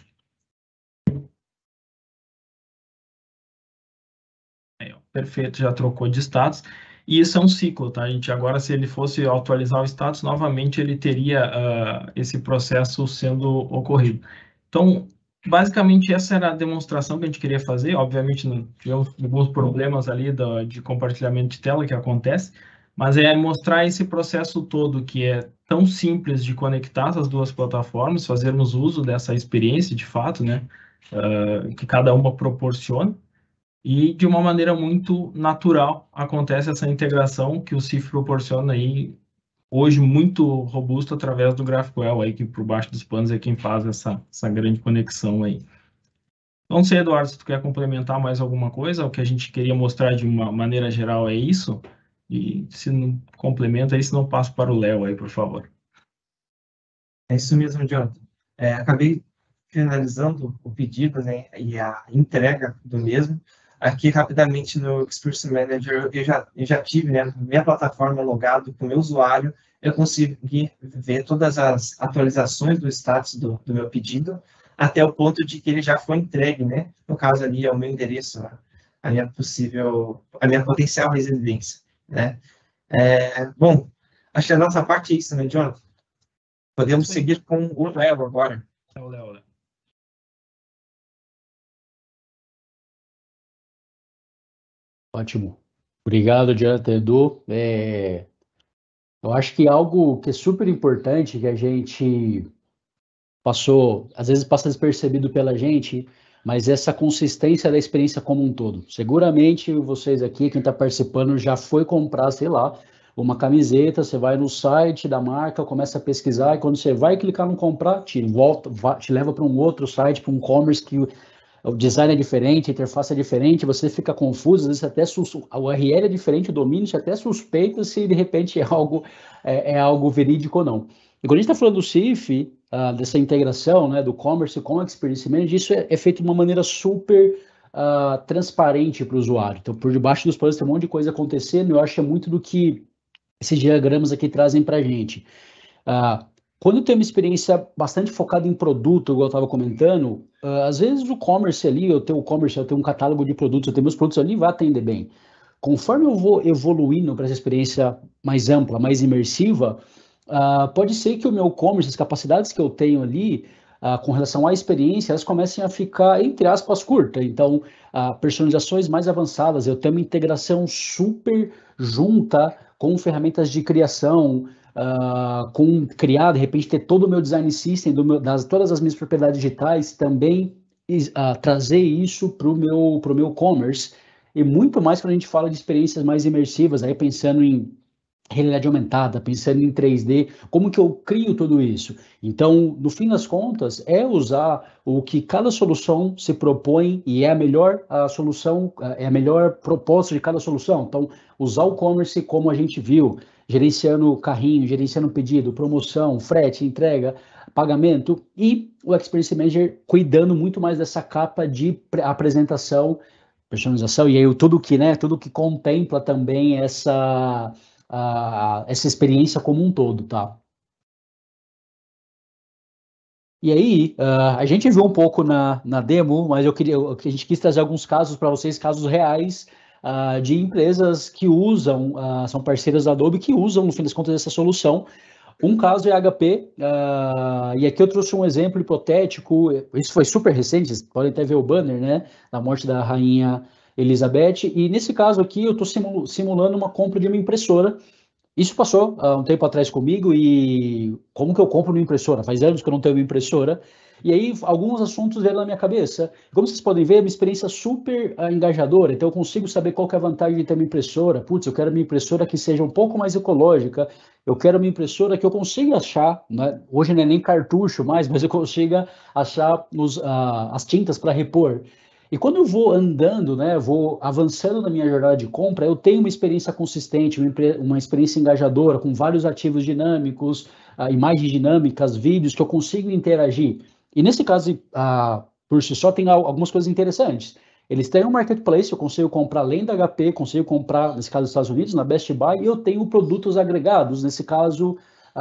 Aí, ó, perfeito, já trocou de status. E isso é um ciclo, tá? A gente agora, se ele fosse atualizar o status, novamente ele teria uh, esse processo sendo ocorrido. Então, basicamente, essa era a demonstração que a gente queria fazer. Obviamente, tivemos alguns problemas ali do, de compartilhamento de tela que acontece, mas é mostrar esse processo todo que é tão simples de conectar essas duas plataformas, fazermos uso dessa experiência, de fato, né, uh, que cada uma proporciona, e de uma maneira muito natural acontece essa integração que o C I F proporciona aí, hoje muito robusto através do GraphQL aí, que por baixo dos panos é quem faz essa, essa grande conexão aí. Não sei, Eduardo, se tu quer complementar mais alguma coisa, o que a gente queria mostrar de uma maneira geral é isso, e se não complementa aí, se não passo para o Léo aí, por favor. É isso mesmo, Jonathan. É, acabei finalizando o pedido, né, e a entrega do mesmo. Aqui, rapidamente, no Experience Manager, eu já, eu já tive, né, minha plataforma logado com o meu usuário, eu consegui ver todas as atualizações do status do, do meu pedido, até o ponto de que ele já foi entregue, né? No caso ali, é o meu endereço, a minha possível, a minha potencial residência, né? É, bom, acho que a nossa parte é isso, né, Jonathan? Podemos Sim. seguir com o Léo agora. É o Léo, Léo. Ótimo. Obrigado, Jonathan, Edu. É, eu acho que algo que é super importante, que a gente passou, às vezes passa despercebido pela gente, mas essa consistência da experiência como um todo. Seguramente vocês aqui, quem está participando, já foi comprar, sei lá, uma camiseta, você vai no site da marca, começa a pesquisar, e quando você vai clicar no comprar, te, volta, te leva para um outro site, para um e-commerce que o design é diferente, a interface é diferente, você fica confuso, às vezes até a U R L é diferente, o domínio, você até suspeita se de repente é algo, é, é algo verídico ou não. E quando a gente está falando do C I F, uh, dessa integração, né, do commerce com o Experience Manager, isso é, é feito de uma maneira super uh, transparente para o usuário. Então, por debaixo dos panos tem um monte de coisa acontecendo, e eu acho que é muito do que esses diagramas aqui trazem para a gente. Uh, Quando eu tenho uma experiência bastante focada em produto, igual eu estava comentando, uh, às vezes o commerce ali, eu tenho o commerce, eu tenho um catálogo de produtos, eu tenho meus produtos ali, vai atender bem. Conforme eu vou evoluindo para essa experiência mais ampla, mais imersiva, uh, pode ser que o meu commerce, as capacidades que eu tenho ali, uh, com relação à experiência, elas comecem a ficar, entre aspas, curtas. Então, uh, personalizações mais avançadas, eu tenho uma integração super junta com ferramentas de criação, Uh, com criar, de repente, ter todo o meu design system, do meu, das, todas as minhas propriedades digitais, também uh, trazer isso para o meu, pro meu commerce, e muito mais quando a gente fala de experiências mais imersivas, aí pensando em realidade aumentada, pensando em três D, como que eu crio tudo isso? Então, no fim das contas, é usar o que cada solução se propõe e é a melhor a solução, é a melhor proposta de cada solução. Então, usar o commerce como a gente viu, gerenciando carrinho, gerenciando pedido, promoção, frete, entrega, pagamento, e o Experience Manager cuidando muito mais dessa capa de apresentação, personalização, e aí tudo que, né, tudo que contempla também essa, a, essa experiência como um todo, tá? E aí, uh, a gente viu um pouco na, na demo, mas eu queria, a gente quis trazer alguns casos para vocês, casos reais, Uh, de empresas que usam, uh, são parceiras da Adobe, que usam, no fim das contas, essa solução. Um caso é a H P, uh, e aqui eu trouxe um exemplo hipotético, isso foi super recente, vocês podem até ver o banner, né, da morte da rainha Elizabeth, e nesse caso aqui eu estou simul- simulando uma compra de uma impressora, Isso passou há um tempo atrás comigo e como que eu compro uma impressora? Faz anos que eu não tenho uma impressora. E aí, alguns assuntos vieram na minha cabeça. Como vocês podem ver, é uma experiência super uh, engajadora. Então, eu consigo saber qual que é a vantagem de ter uma impressora. Putz, eu quero uma impressora que seja um pouco mais ecológica. Eu quero uma impressora que eu consiga achar, né? Hoje não é nem cartucho mais, mas eu consiga achar os, uh, as tintas para repor. E quando eu vou andando, né, vou avançando na minha jornada de compra, eu tenho uma experiência consistente, uma, uma experiência engajadora, com vários ativos dinâmicos, uh, imagens dinâmicas, vídeos que eu consigo interagir. E nesse caso, uh, por si só, tem algumas coisas interessantes. Eles têm um marketplace, eu consigo comprar além da H P, consigo comprar, nesse caso, nos Estados Unidos, na Best Buy, e eu tenho produtos agregados, nesse caso,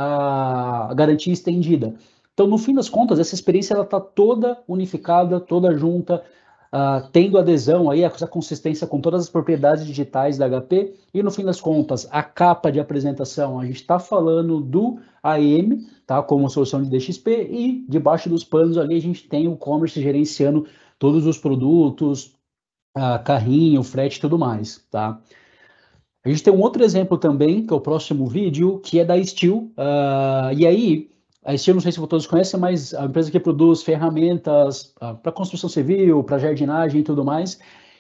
a garantia estendida. Então, no fim das contas, essa experiência está toda unificada, toda junta, Uh, tendo adesão aí, essa consistência com todas as propriedades digitais da H P, e no fim das contas, a capa de apresentação, a gente está falando do A M, tá, como solução de D X P, e debaixo dos panos ali a gente tem o commerce gerenciando todos os produtos, uh, carrinho, frete e tudo mais, tá? A gente tem um outro exemplo também, que é o próximo vídeo, que é da Steel, uh, e aí, a Steel, não sei se todos conhecem, mas a empresa que produz ferramentas uh, para construção civil, para jardinagem e tudo mais,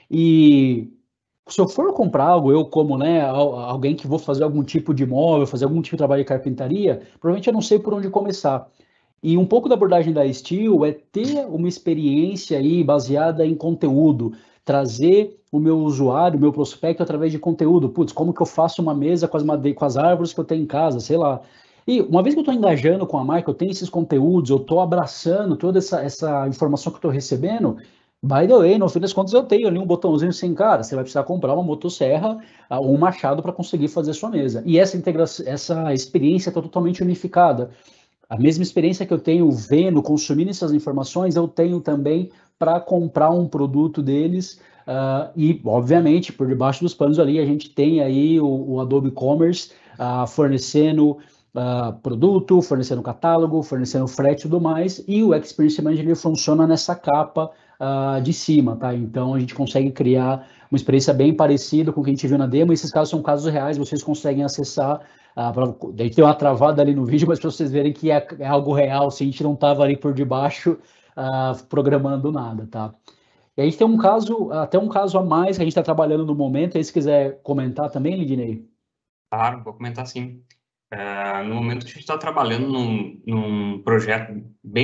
e se eu for comprar algo, eu como, né, alguém que vou fazer algum tipo de móvel, fazer algum tipo de trabalho de carpintaria, provavelmente eu não sei por onde começar. E um pouco da abordagem da Steel é ter uma experiência aí baseada em conteúdo, trazer o meu usuário, o meu prospecto através de conteúdo. Putz, como que eu faço uma mesa com as, made- com as árvores que eu tenho em casa, sei lá. E uma vez que eu estou engajando com a marca, eu tenho esses conteúdos, eu estou abraçando toda essa, essa informação que eu estou recebendo, by the way, no fim das contas eu tenho ali um botãozinho assim, cara, você vai precisar comprar uma motosserra ah, ou um machado para conseguir fazer a sua mesa. E essa integração, essa experiência está totalmente unificada. A mesma experiência que eu tenho vendo, consumindo essas informações, eu tenho também para comprar um produto deles. Uh, e, obviamente, por debaixo dos panos ali, a gente tem aí o, o Adobe Commerce uh, fornecendo uh, produto, fornecendo catálogo, fornecendo frete e tudo mais. E o Experience Manager funciona nessa capa uh, de cima, tá? Então, a gente consegue criar uma experiência bem parecida com o que a gente viu na demo. Esses casos são casos reais, vocês conseguem acessar. Ah, pra, a gente tem uma travada ali no vídeo, mas para vocês verem que é, é algo real, se a gente não estava ali por debaixo ah, programando nada, tá? E a gente tem um caso, até um caso a mais que a gente está trabalhando no momento, aí se quiser comentar também, Lidney. Claro, vou comentar sim. Uh, no momento a gente está trabalhando num, num projeto bem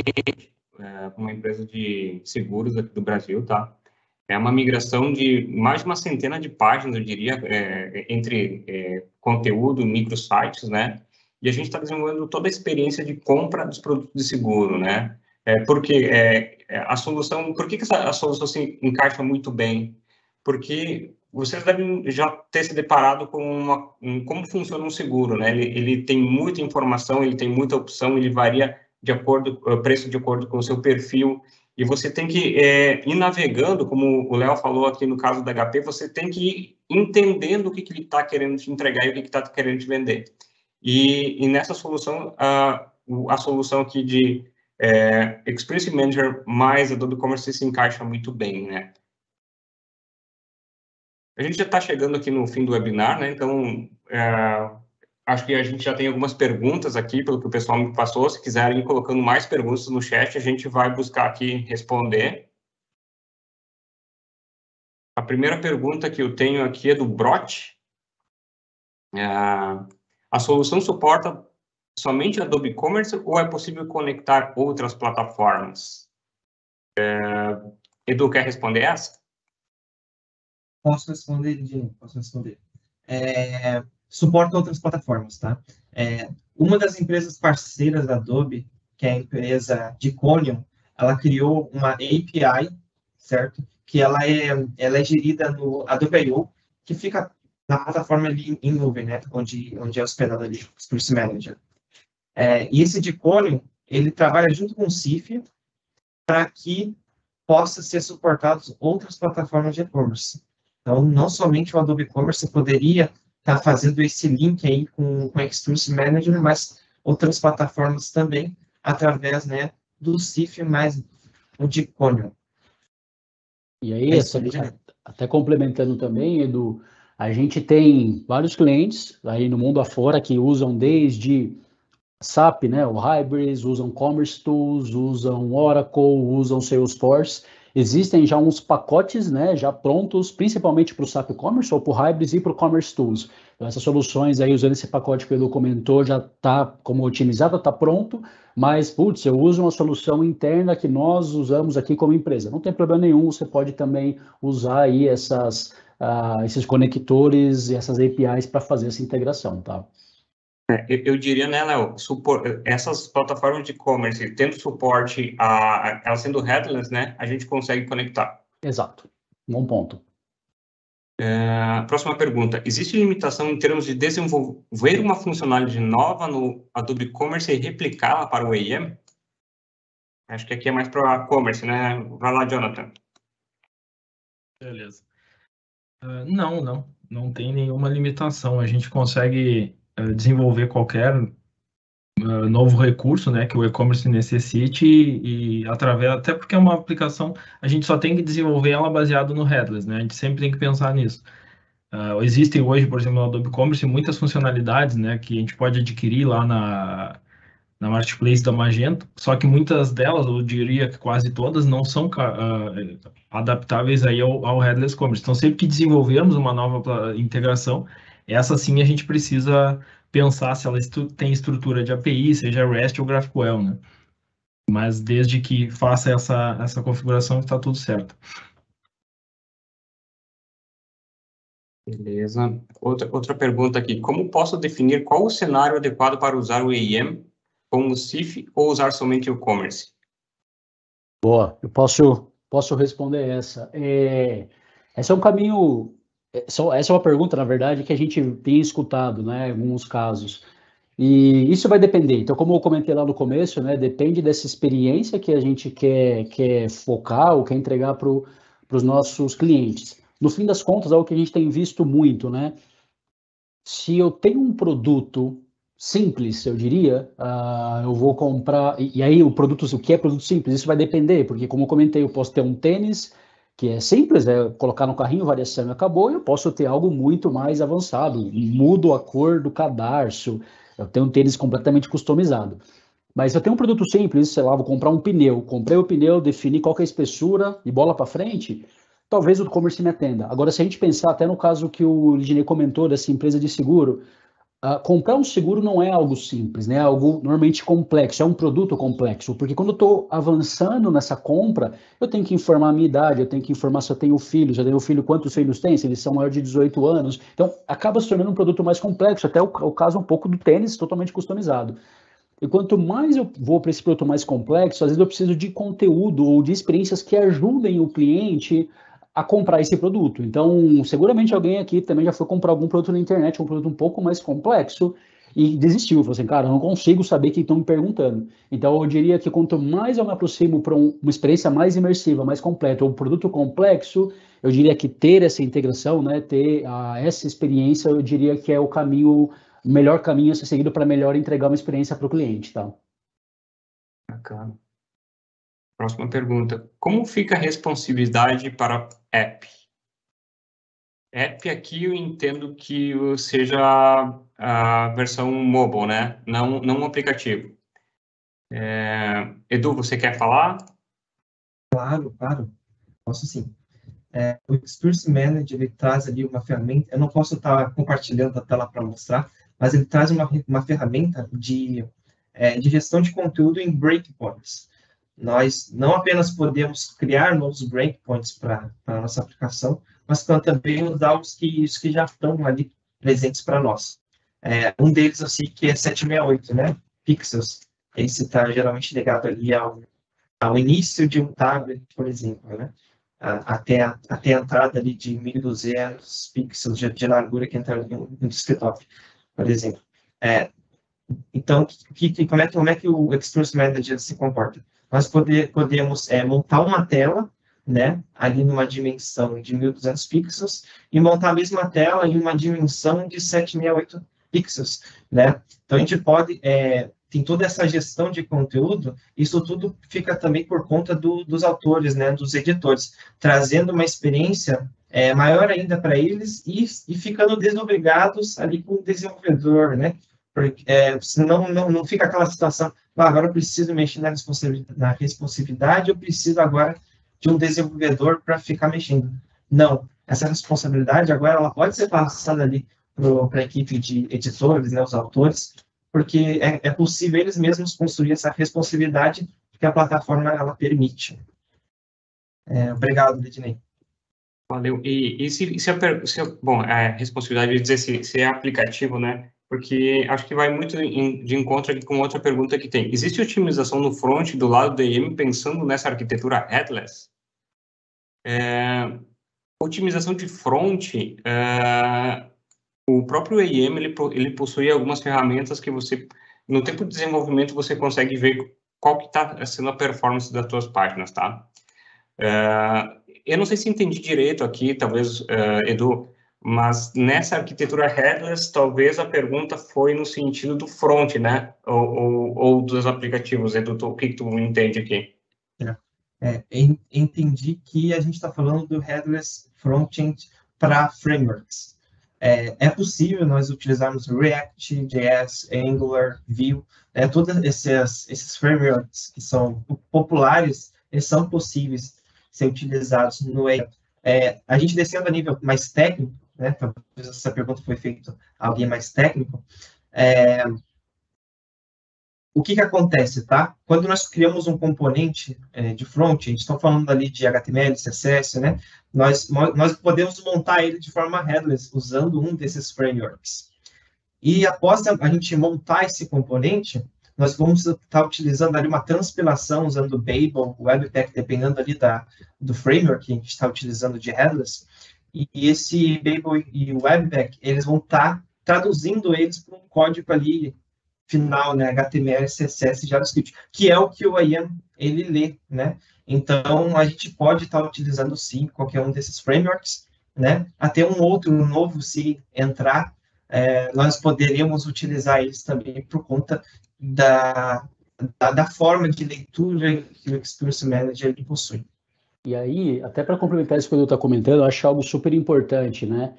uh, com uma empresa de seguros aqui do Brasil, tá? É uma migração de mais de uma centena de páginas, eu diria, é, entre é, conteúdo, microsites, né? E a gente está desenvolvendo toda a experiência de compra dos produtos de seguro, né? É, porque é, a solução, por que, que essa, a solução se encaixa muito bem? Porque vocês devem já ter se deparado com uma, um, como funciona um seguro, né? Ele, ele tem muita informação, ele tem muita opção, ele varia de acordo, o preço de acordo com o seu perfil. E você tem que é, ir navegando, como o Léo falou aqui no caso da H P, você tem que ir entendendo o que, que ele está querendo te entregar e o que está querendo te vender. E, e nessa solução, a, a solução aqui de é, Experience Manager mais Adobe Commerce se encaixa muito bem, né? A gente já está chegando aqui no fim do webinar, né? Então, é, acho que a gente já tem algumas perguntas aqui, pelo que o pessoal me passou. Se quiserem ir colocando mais perguntas no chat, a gente vai buscar aqui responder. A primeira pergunta que eu tenho aqui é do Brot. É, a solução suporta somente Adobe Commerce ou é possível conectar outras plataformas? É, Edu, quer responder essa? Posso responder, Dino, posso responder. É, suporta outras plataformas, tá? É, uma das empresas parceiras da Adobe, que é a empresa Diconium, ela criou uma A P I, certo? Que ela é, ela é gerida no Adobe I O, que fica na plataforma ali em nuvem, né? Onde, onde é hospedado ali o Experience Manager. É, e esse Diconium, ele trabalha junto com o C I F para que possa ser suportados outras plataformas de e-commerce. Então, não somente o Adobe Commerce poderia estar tá fazendo esse link aí com, com o Experience Manager, mas outras plataformas também, através, né, do C I F mais o Diconium. E aí, É essa, até complementando também, Edu, A gente tem vários clientes aí no mundo afora que usam desde S A P, né, o Hybris, usam Commerce Tools, usam Oracle, usam Salesforce. Existem já uns pacotes, né, já prontos, principalmente para o S A P Commerce ou para o Hybris e para o Commerce Tools. Então, essas soluções aí, usando esse pacote que o Edu comentou, já está como otimizado, está pronto, mas, putz, eu uso uma solução interna que nós usamos aqui como empresa. Não tem problema nenhum, você pode também usar aí essas, uh, esses conectores e essas A P Is para fazer essa integração, tá? Eu, eu diria, né, Léo, essas plataformas de e-commerce, tendo suporte, a, a, elas sendo headless, né, a gente consegue conectar. Exato. Bom ponto. É, próxima pergunta. Existe limitação em termos de desenvolver uma funcionalidade nova no Adobe Commerce e replicá-la para o A E M? Acho que aqui é mais para commerce, né? Vai lá, Jonathan. Beleza. Uh, não, não. Não tem nenhuma limitação. A gente consegue uh, desenvolver qualquer uh, novo recurso, né, que o e-commerce necessite e, e através, até porque é uma aplicação, a gente só tem que desenvolver ela baseado no headless, né? A gente sempre tem que pensar nisso. Uh, existem hoje, por exemplo, no Adobe Commerce, muitas funcionalidades, né, que a gente pode adquirir lá na, na Marketplace da Magento, só que muitas delas, eu diria que quase todas, não são uh, adaptáveis aí ao, ao Headless Commerce. Então, sempre que desenvolvermos uma nova integração, essa sim a gente precisa pensar se ela estru tem estrutura de A P I, seja REST ou GraphQL, né? Mas desde que faça essa, essa configuração, está tudo certo. Beleza. Outra, outra pergunta aqui. Como posso definir qual o cenário adequado para usar o A E M como o C I F ou usar somente o e-commerce? Boa, eu posso, posso responder essa. É, esse é um caminho, essa é uma pergunta, na verdade, que a gente tem escutado, né, em alguns casos. E isso vai depender. Então, como eu comentei lá no começo, né, depende dessa experiência que a gente quer, quer focar ou quer entregar para os nossos clientes. No fim das contas, é o que a gente tem visto muito, né? Se eu tenho um produto simples, eu diria, uh, eu vou comprar, e, e aí o produto, o que é produto simples, isso vai depender, porque como eu comentei, eu posso ter um tênis que é simples, é colocar no carrinho, variação e acabou, e eu posso ter algo muito mais avançado, mudo a cor do cadarço, eu tenho um tênis completamente customizado. Mas se eu tenho um produto simples, sei lá, vou comprar um pneu, comprei o pneu, defini qual que é a espessura e bola para frente, talvez o e-commerce me atenda. Agora, se a gente pensar até no caso que o Liginei comentou dessa empresa de seguro, Uh, comprar um seguro não é algo simples, né? É algo normalmente complexo, é um produto complexo, porque quando eu estou avançando nessa compra, eu tenho que informar a minha idade, eu tenho que informar se eu tenho filhos, se eu tenho filho, quantos filhos tem, se eles são maiores de dezoito anos. Então, acaba se tornando um produto mais complexo, até o, o caso um pouco do tênis totalmente customizado. E quanto mais eu vou para esse produto mais complexo, às vezes eu preciso de conteúdo ou de experiências que ajudem o cliente a comprar esse produto. Então, seguramente alguém aqui também já foi comprar algum produto na internet, um produto um pouco mais complexo, e desistiu. Falou assim, cara, eu não consigo saber o que estão me perguntando. Então, eu diria que quanto mais eu me aproximo para um, uma experiência mais imersiva, mais completa, ou um produto complexo, eu diria que ter essa integração, né, ter uh, essa experiência, eu diria que é o caminho, o melhor caminho a ser seguido para melhor entregar uma experiência para o cliente, tá? Bacana. Próxima pergunta. Como fica a responsividade para app? App aqui eu entendo que seja a versão mobile, né? Não, não um aplicativo. É... Edu, você quer falar? Claro, claro. Posso sim. É, o Experience Manager, ele traz ali uma ferramenta, eu não posso estar compartilhando a tela para mostrar, mas ele traz uma, uma ferramenta de, é, de gestão de conteúdo em breakpoints. Nós não apenas podemos criar novos breakpoints para a nossa aplicação, mas também usar os que, os que já estão ali presentes para nós. É, um deles, eu sei que é setecentos e sessenta e oito, né? Pixels. Esse está geralmente ligado ali ao, ao início de um tablet, por exemplo, né? Até a, até a entrada ali de mil e duzentos pixels de, de largura que entra no, no desktop, por exemplo. É, então, que, como, é, como é que o Experience Manager se comporta? Nós poder, podemos é, montar uma tela, né, ali numa dimensão de mil e duzentos pixels e montar a mesma tela em uma dimensão de setecentos e sessenta e oito pixels, né? Então, a gente pode, é, tem toda essa gestão de conteúdo, isso tudo fica também por conta do, dos autores, né, dos editores, trazendo uma experiência é, maior ainda para eles e, e ficando desobrigados ali com o desenvolvedor, né? Porque é, senão não, não fica aquela situação, ah, agora eu preciso mexer na responsabilidade, na responsividade, eu preciso agora de um desenvolvedor para ficar mexendo. Não, essa responsabilidade agora ela pode ser passada ali para a equipe de editores, né, os autores, porque é, é possível eles mesmos construir essa responsabilidade que a plataforma ela permite. É, obrigado, Lidney. Valeu. E, e se, se, a, se a, bom, a responsabilidade de dizer se, se é aplicativo, né? Porque acho que vai muito em, de encontro aqui com outra pergunta que tem. Existe otimização no front do lado do I A M pensando nessa arquitetura headless? É, otimização de front, é, o próprio I A M, ele, ele possui algumas ferramentas que você, no tempo de desenvolvimento, você consegue ver qual que está sendo a performance das suas páginas, tá? É, eu não sei se entendi direito aqui, talvez, uh, Edu, mas nessa arquitetura headless, talvez a pergunta foi no sentido do front, né? Ou, ou, ou dos aplicativos, Edu, tu, o que, que tu entende aqui? É, entendi que a gente está falando do headless frontend para frameworks. É, é possível nós utilizarmos React, J S, Angular, Vue, é, todos esses, esses frameworks que são populares, eles são possíveis ser utilizados no A I. É, a gente descendo a nível mais técnico, né, talvez essa pergunta foi feita a alguém mais técnico, é, o que que acontece, tá? Quando nós criamos um componente é, de front, a gente está falando ali de H T M L, C S S, né? Nós, nós podemos montar ele de forma headless, usando um desses frameworks. E após a gente montar esse componente, nós vamos estar utilizando ali uma transpilação, usando o Babel, o Webpack, dependendo ali da, do framework que a gente está utilizando de headless. E esse Babel e o Webpack, eles vão estar traduzindo eles para um código ali final, né, H T M L, C S S e JavaScript, que é o que o I A M ele lê, né? Então, a gente pode estar utilizando, sim, qualquer um desses frameworks, né? Até um outro novo, se entrar, é, nós poderíamos utilizar eles também por conta da, da, da forma de leitura que o Experience Manager ele possui. E aí, até para complementar isso que eu estou comentando, eu acho algo super importante, né?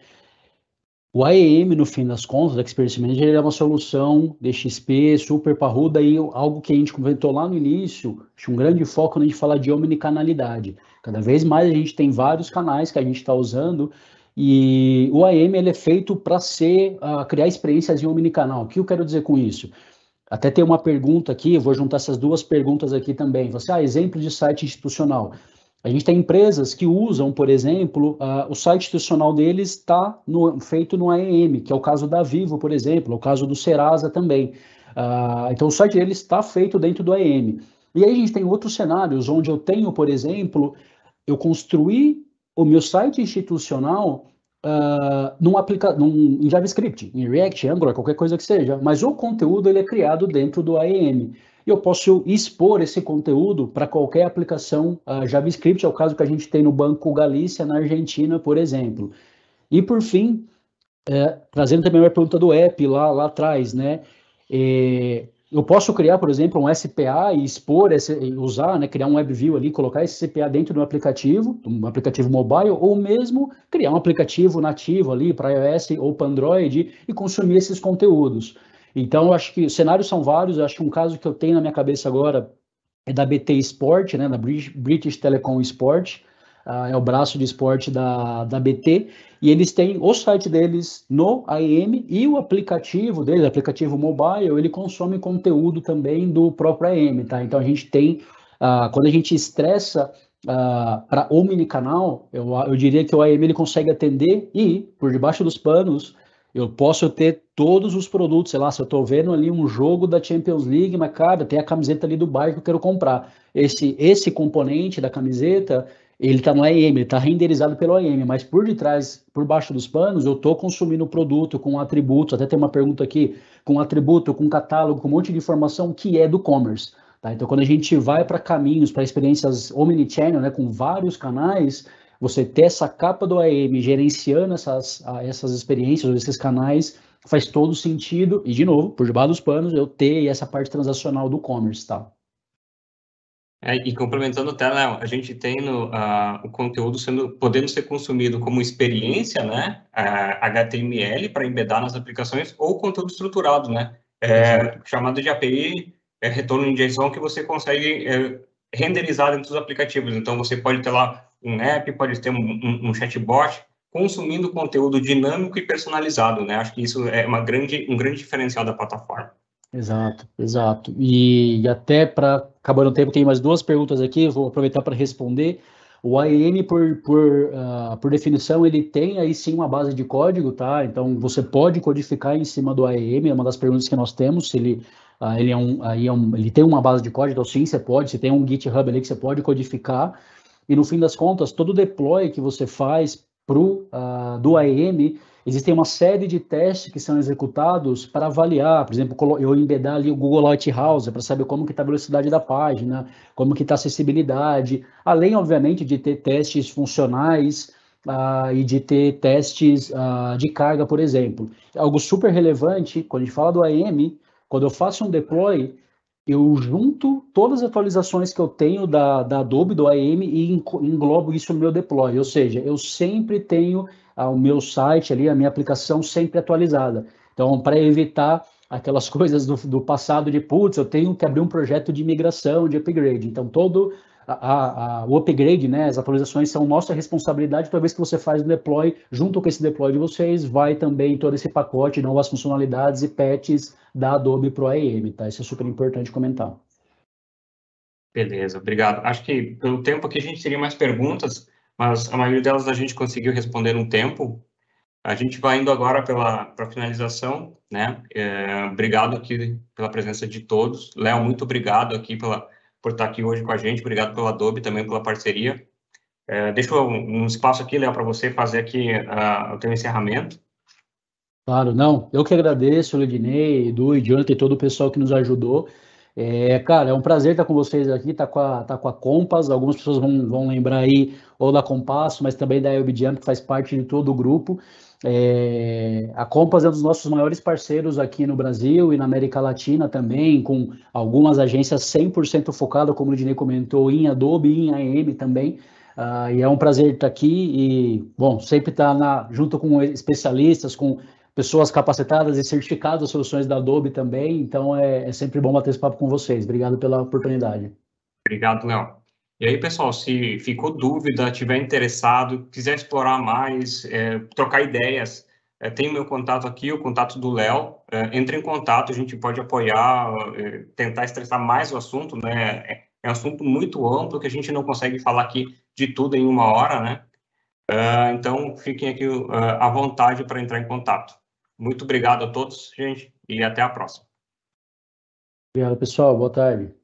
O I A M, no fim das contas, o Experience Manager, é uma solução D X P super parruda e algo que a gente comentou lá no início, acho um grande foco quando a gente fala de omnicanalidade. Cada vez mais a gente tem vários canais que a gente está usando e o I A M ele é feito para ser, uh, criar experiências em omnicanal. O que eu quero dizer com isso? Até tem uma pergunta aqui, eu vou juntar essas duas perguntas aqui também. Você, ah, exemplo de site institucional. A gente tem empresas que usam, por exemplo, uh, o site institucional deles está feito no I A M, que é o caso da Vivo, por exemplo, é o caso do Serasa também. Uh, então, o site deles está feito dentro do I A M. E aí a gente tem outros cenários, onde eu tenho, por exemplo, eu construí o meu site institucional uh, num, aplica num, em JavaScript, em React, Angular, qualquer coisa que seja, mas o conteúdo ele é criado dentro do I A M. E eu posso expor esse conteúdo para qualquer aplicação uh, JavaScript, é o caso que a gente tem no Banco Galícia, na Argentina, por exemplo. E, por fim, é, trazendo também uma pergunta do app lá, lá atrás, né? É, eu posso criar, por exemplo, um S P A e expor, esse, usar, né, criar um WebView ali, colocar esse S P A dentro do aplicativo, um aplicativo mobile, ou mesmo criar um aplicativo nativo ali para iOS ou para Android e consumir esses conteúdos. Então, eu acho que os cenários são vários. Eu acho que um caso que eu tenho na minha cabeça agora é da B T Sport, né, da British Telecom Sport, uh, é o braço de esporte da, da B T, e eles têm o site deles no I A M e o aplicativo deles, aplicativo mobile, ele consome conteúdo também do próprio I A M, tá? Então, a gente tem, uh, quando a gente estressa uh, para omnicanal, eu, eu diria que o I A M ele consegue atender e, por debaixo dos panos, eu posso ter todos os produtos, sei lá, se eu estou vendo ali um jogo da Champions League, mas, cara, tem a camiseta ali do bairro que eu quero comprar. Esse, esse componente da camiseta, ele está no I A M, ele está renderizado pelo I A M, mas por detrás, por baixo dos panos, eu estou consumindo o produto com atributos, até tem uma pergunta aqui, com atributo, com catálogo, com um monte de informação que é do commerce. Tá? Então, quando a gente vai para caminhos, para experiências omnichannel, né, com vários canais, você ter essa capa do I A M gerenciando essas, essas experiências, esses canais, faz todo sentido. E, de novo, por debaixo dos panos, eu ter essa parte transacional do commerce, tá? É, e complementando até, né, a gente tem no, uh, o conteúdo sendo, podendo ser consumido como experiência, né, uh, H T M L para embedar nas aplicações, ou conteúdo estruturado, né, é, chamado de A P I, é, retorno em JSON, que você consegue é, renderizar dentro dos aplicativos. Então, você pode ter lá um app, pode ter um, um, um chatbot, consumindo conteúdo dinâmico e personalizado, né, acho que isso é uma grande, um grande diferencial da plataforma. Exato, exato. E, e até para acabar o tempo, tem mais duas perguntas aqui, eu vou aproveitar para responder. O A E M, por, por, uh, por definição, ele tem aí sim uma base de código, tá? Então, você pode codificar em cima do A E M, é uma das perguntas que nós temos, se ele, uh, ele, é um, aí é um, ele tem uma base de código, então sim, você pode, você tem um GitHub ali que você pode codificar, e no fim das contas, todo deploy que você faz pro, uh, do A E M, existem uma série de testes que são executados para avaliar, por exemplo, eu embedar ali o Google Lighthouse para saber como que está a velocidade da página, como que está a acessibilidade, além, obviamente, de ter testes funcionais uh, e de ter testes uh, de carga, por exemplo. Algo super relevante, quando a gente fala do A E M, quando eu faço um deploy, eu junto todas as atualizações que eu tenho da, da Adobe, do A E M, e englobo isso no meu deploy, ou seja, eu sempre tenho o meu site ali, a minha aplicação sempre atualizada. Então, para evitar aquelas coisas do, do passado de, putz, eu tenho que abrir um projeto de migração, de upgrade. Então, todo a, a, o upgrade, né, as atualizações são nossa responsabilidade. Toda vez que você faz o deploy, junto com esse deploy de vocês, vai também todo esse pacote, novas funcionalidades e patches da Adobe para o A E M, tá? Isso é super importante comentar. Beleza, obrigado. Acho que pelo tempo aqui a gente teria mais perguntas, mas a maioria delas a gente conseguiu responder no tempo. A gente vai indo agora para a finalização, né? É, obrigado aqui pela presença de todos. Léo, muito obrigado aqui pela, por estar aqui hoje com a gente. Obrigado pela Adobe também pela parceria. É, deixa um, um espaço aqui, Léo, para você fazer aqui uh, o teu encerramento. Claro, não. Eu que agradeço, Ludinei, Edu e Jonathan e todo o pessoal que nos ajudou. É, cara, é um prazer estar com vocês aqui, estar com a, estar com a Compass. Algumas pessoas vão, vão lembrar aí ou da Compass, mas também da Elbidian, que faz parte de todo o grupo. É, a Compass é um dos nossos maiores parceiros aqui no Brasil e na América Latina também, com algumas agências cem por cento focadas, como o Ludinei comentou, em Adobe e em A E M também. Uh, e é um prazer estar aqui e, bom, sempre estar na, junto com especialistas, com pessoas capacitadas e certificadas das soluções da Adobe também, então é, é sempre bom bater esse papo com vocês. Obrigado pela oportunidade. Obrigado, Léo. E aí, pessoal, se ficou dúvida, tiver interessado, quiser explorar mais, é, trocar ideias, é, tem o meu contato aqui, o contato do Léo, é, entre em contato, a gente pode apoiar, é, tentar estressar mais o assunto, né? É, é um assunto muito amplo que a gente não consegue falar aqui de tudo em uma hora, né? É, então, fiquem aqui uh, à vontade para entrar em contato. Muito obrigado a todos, gente, e até a próxima. Obrigado, pessoal. Boa tarde.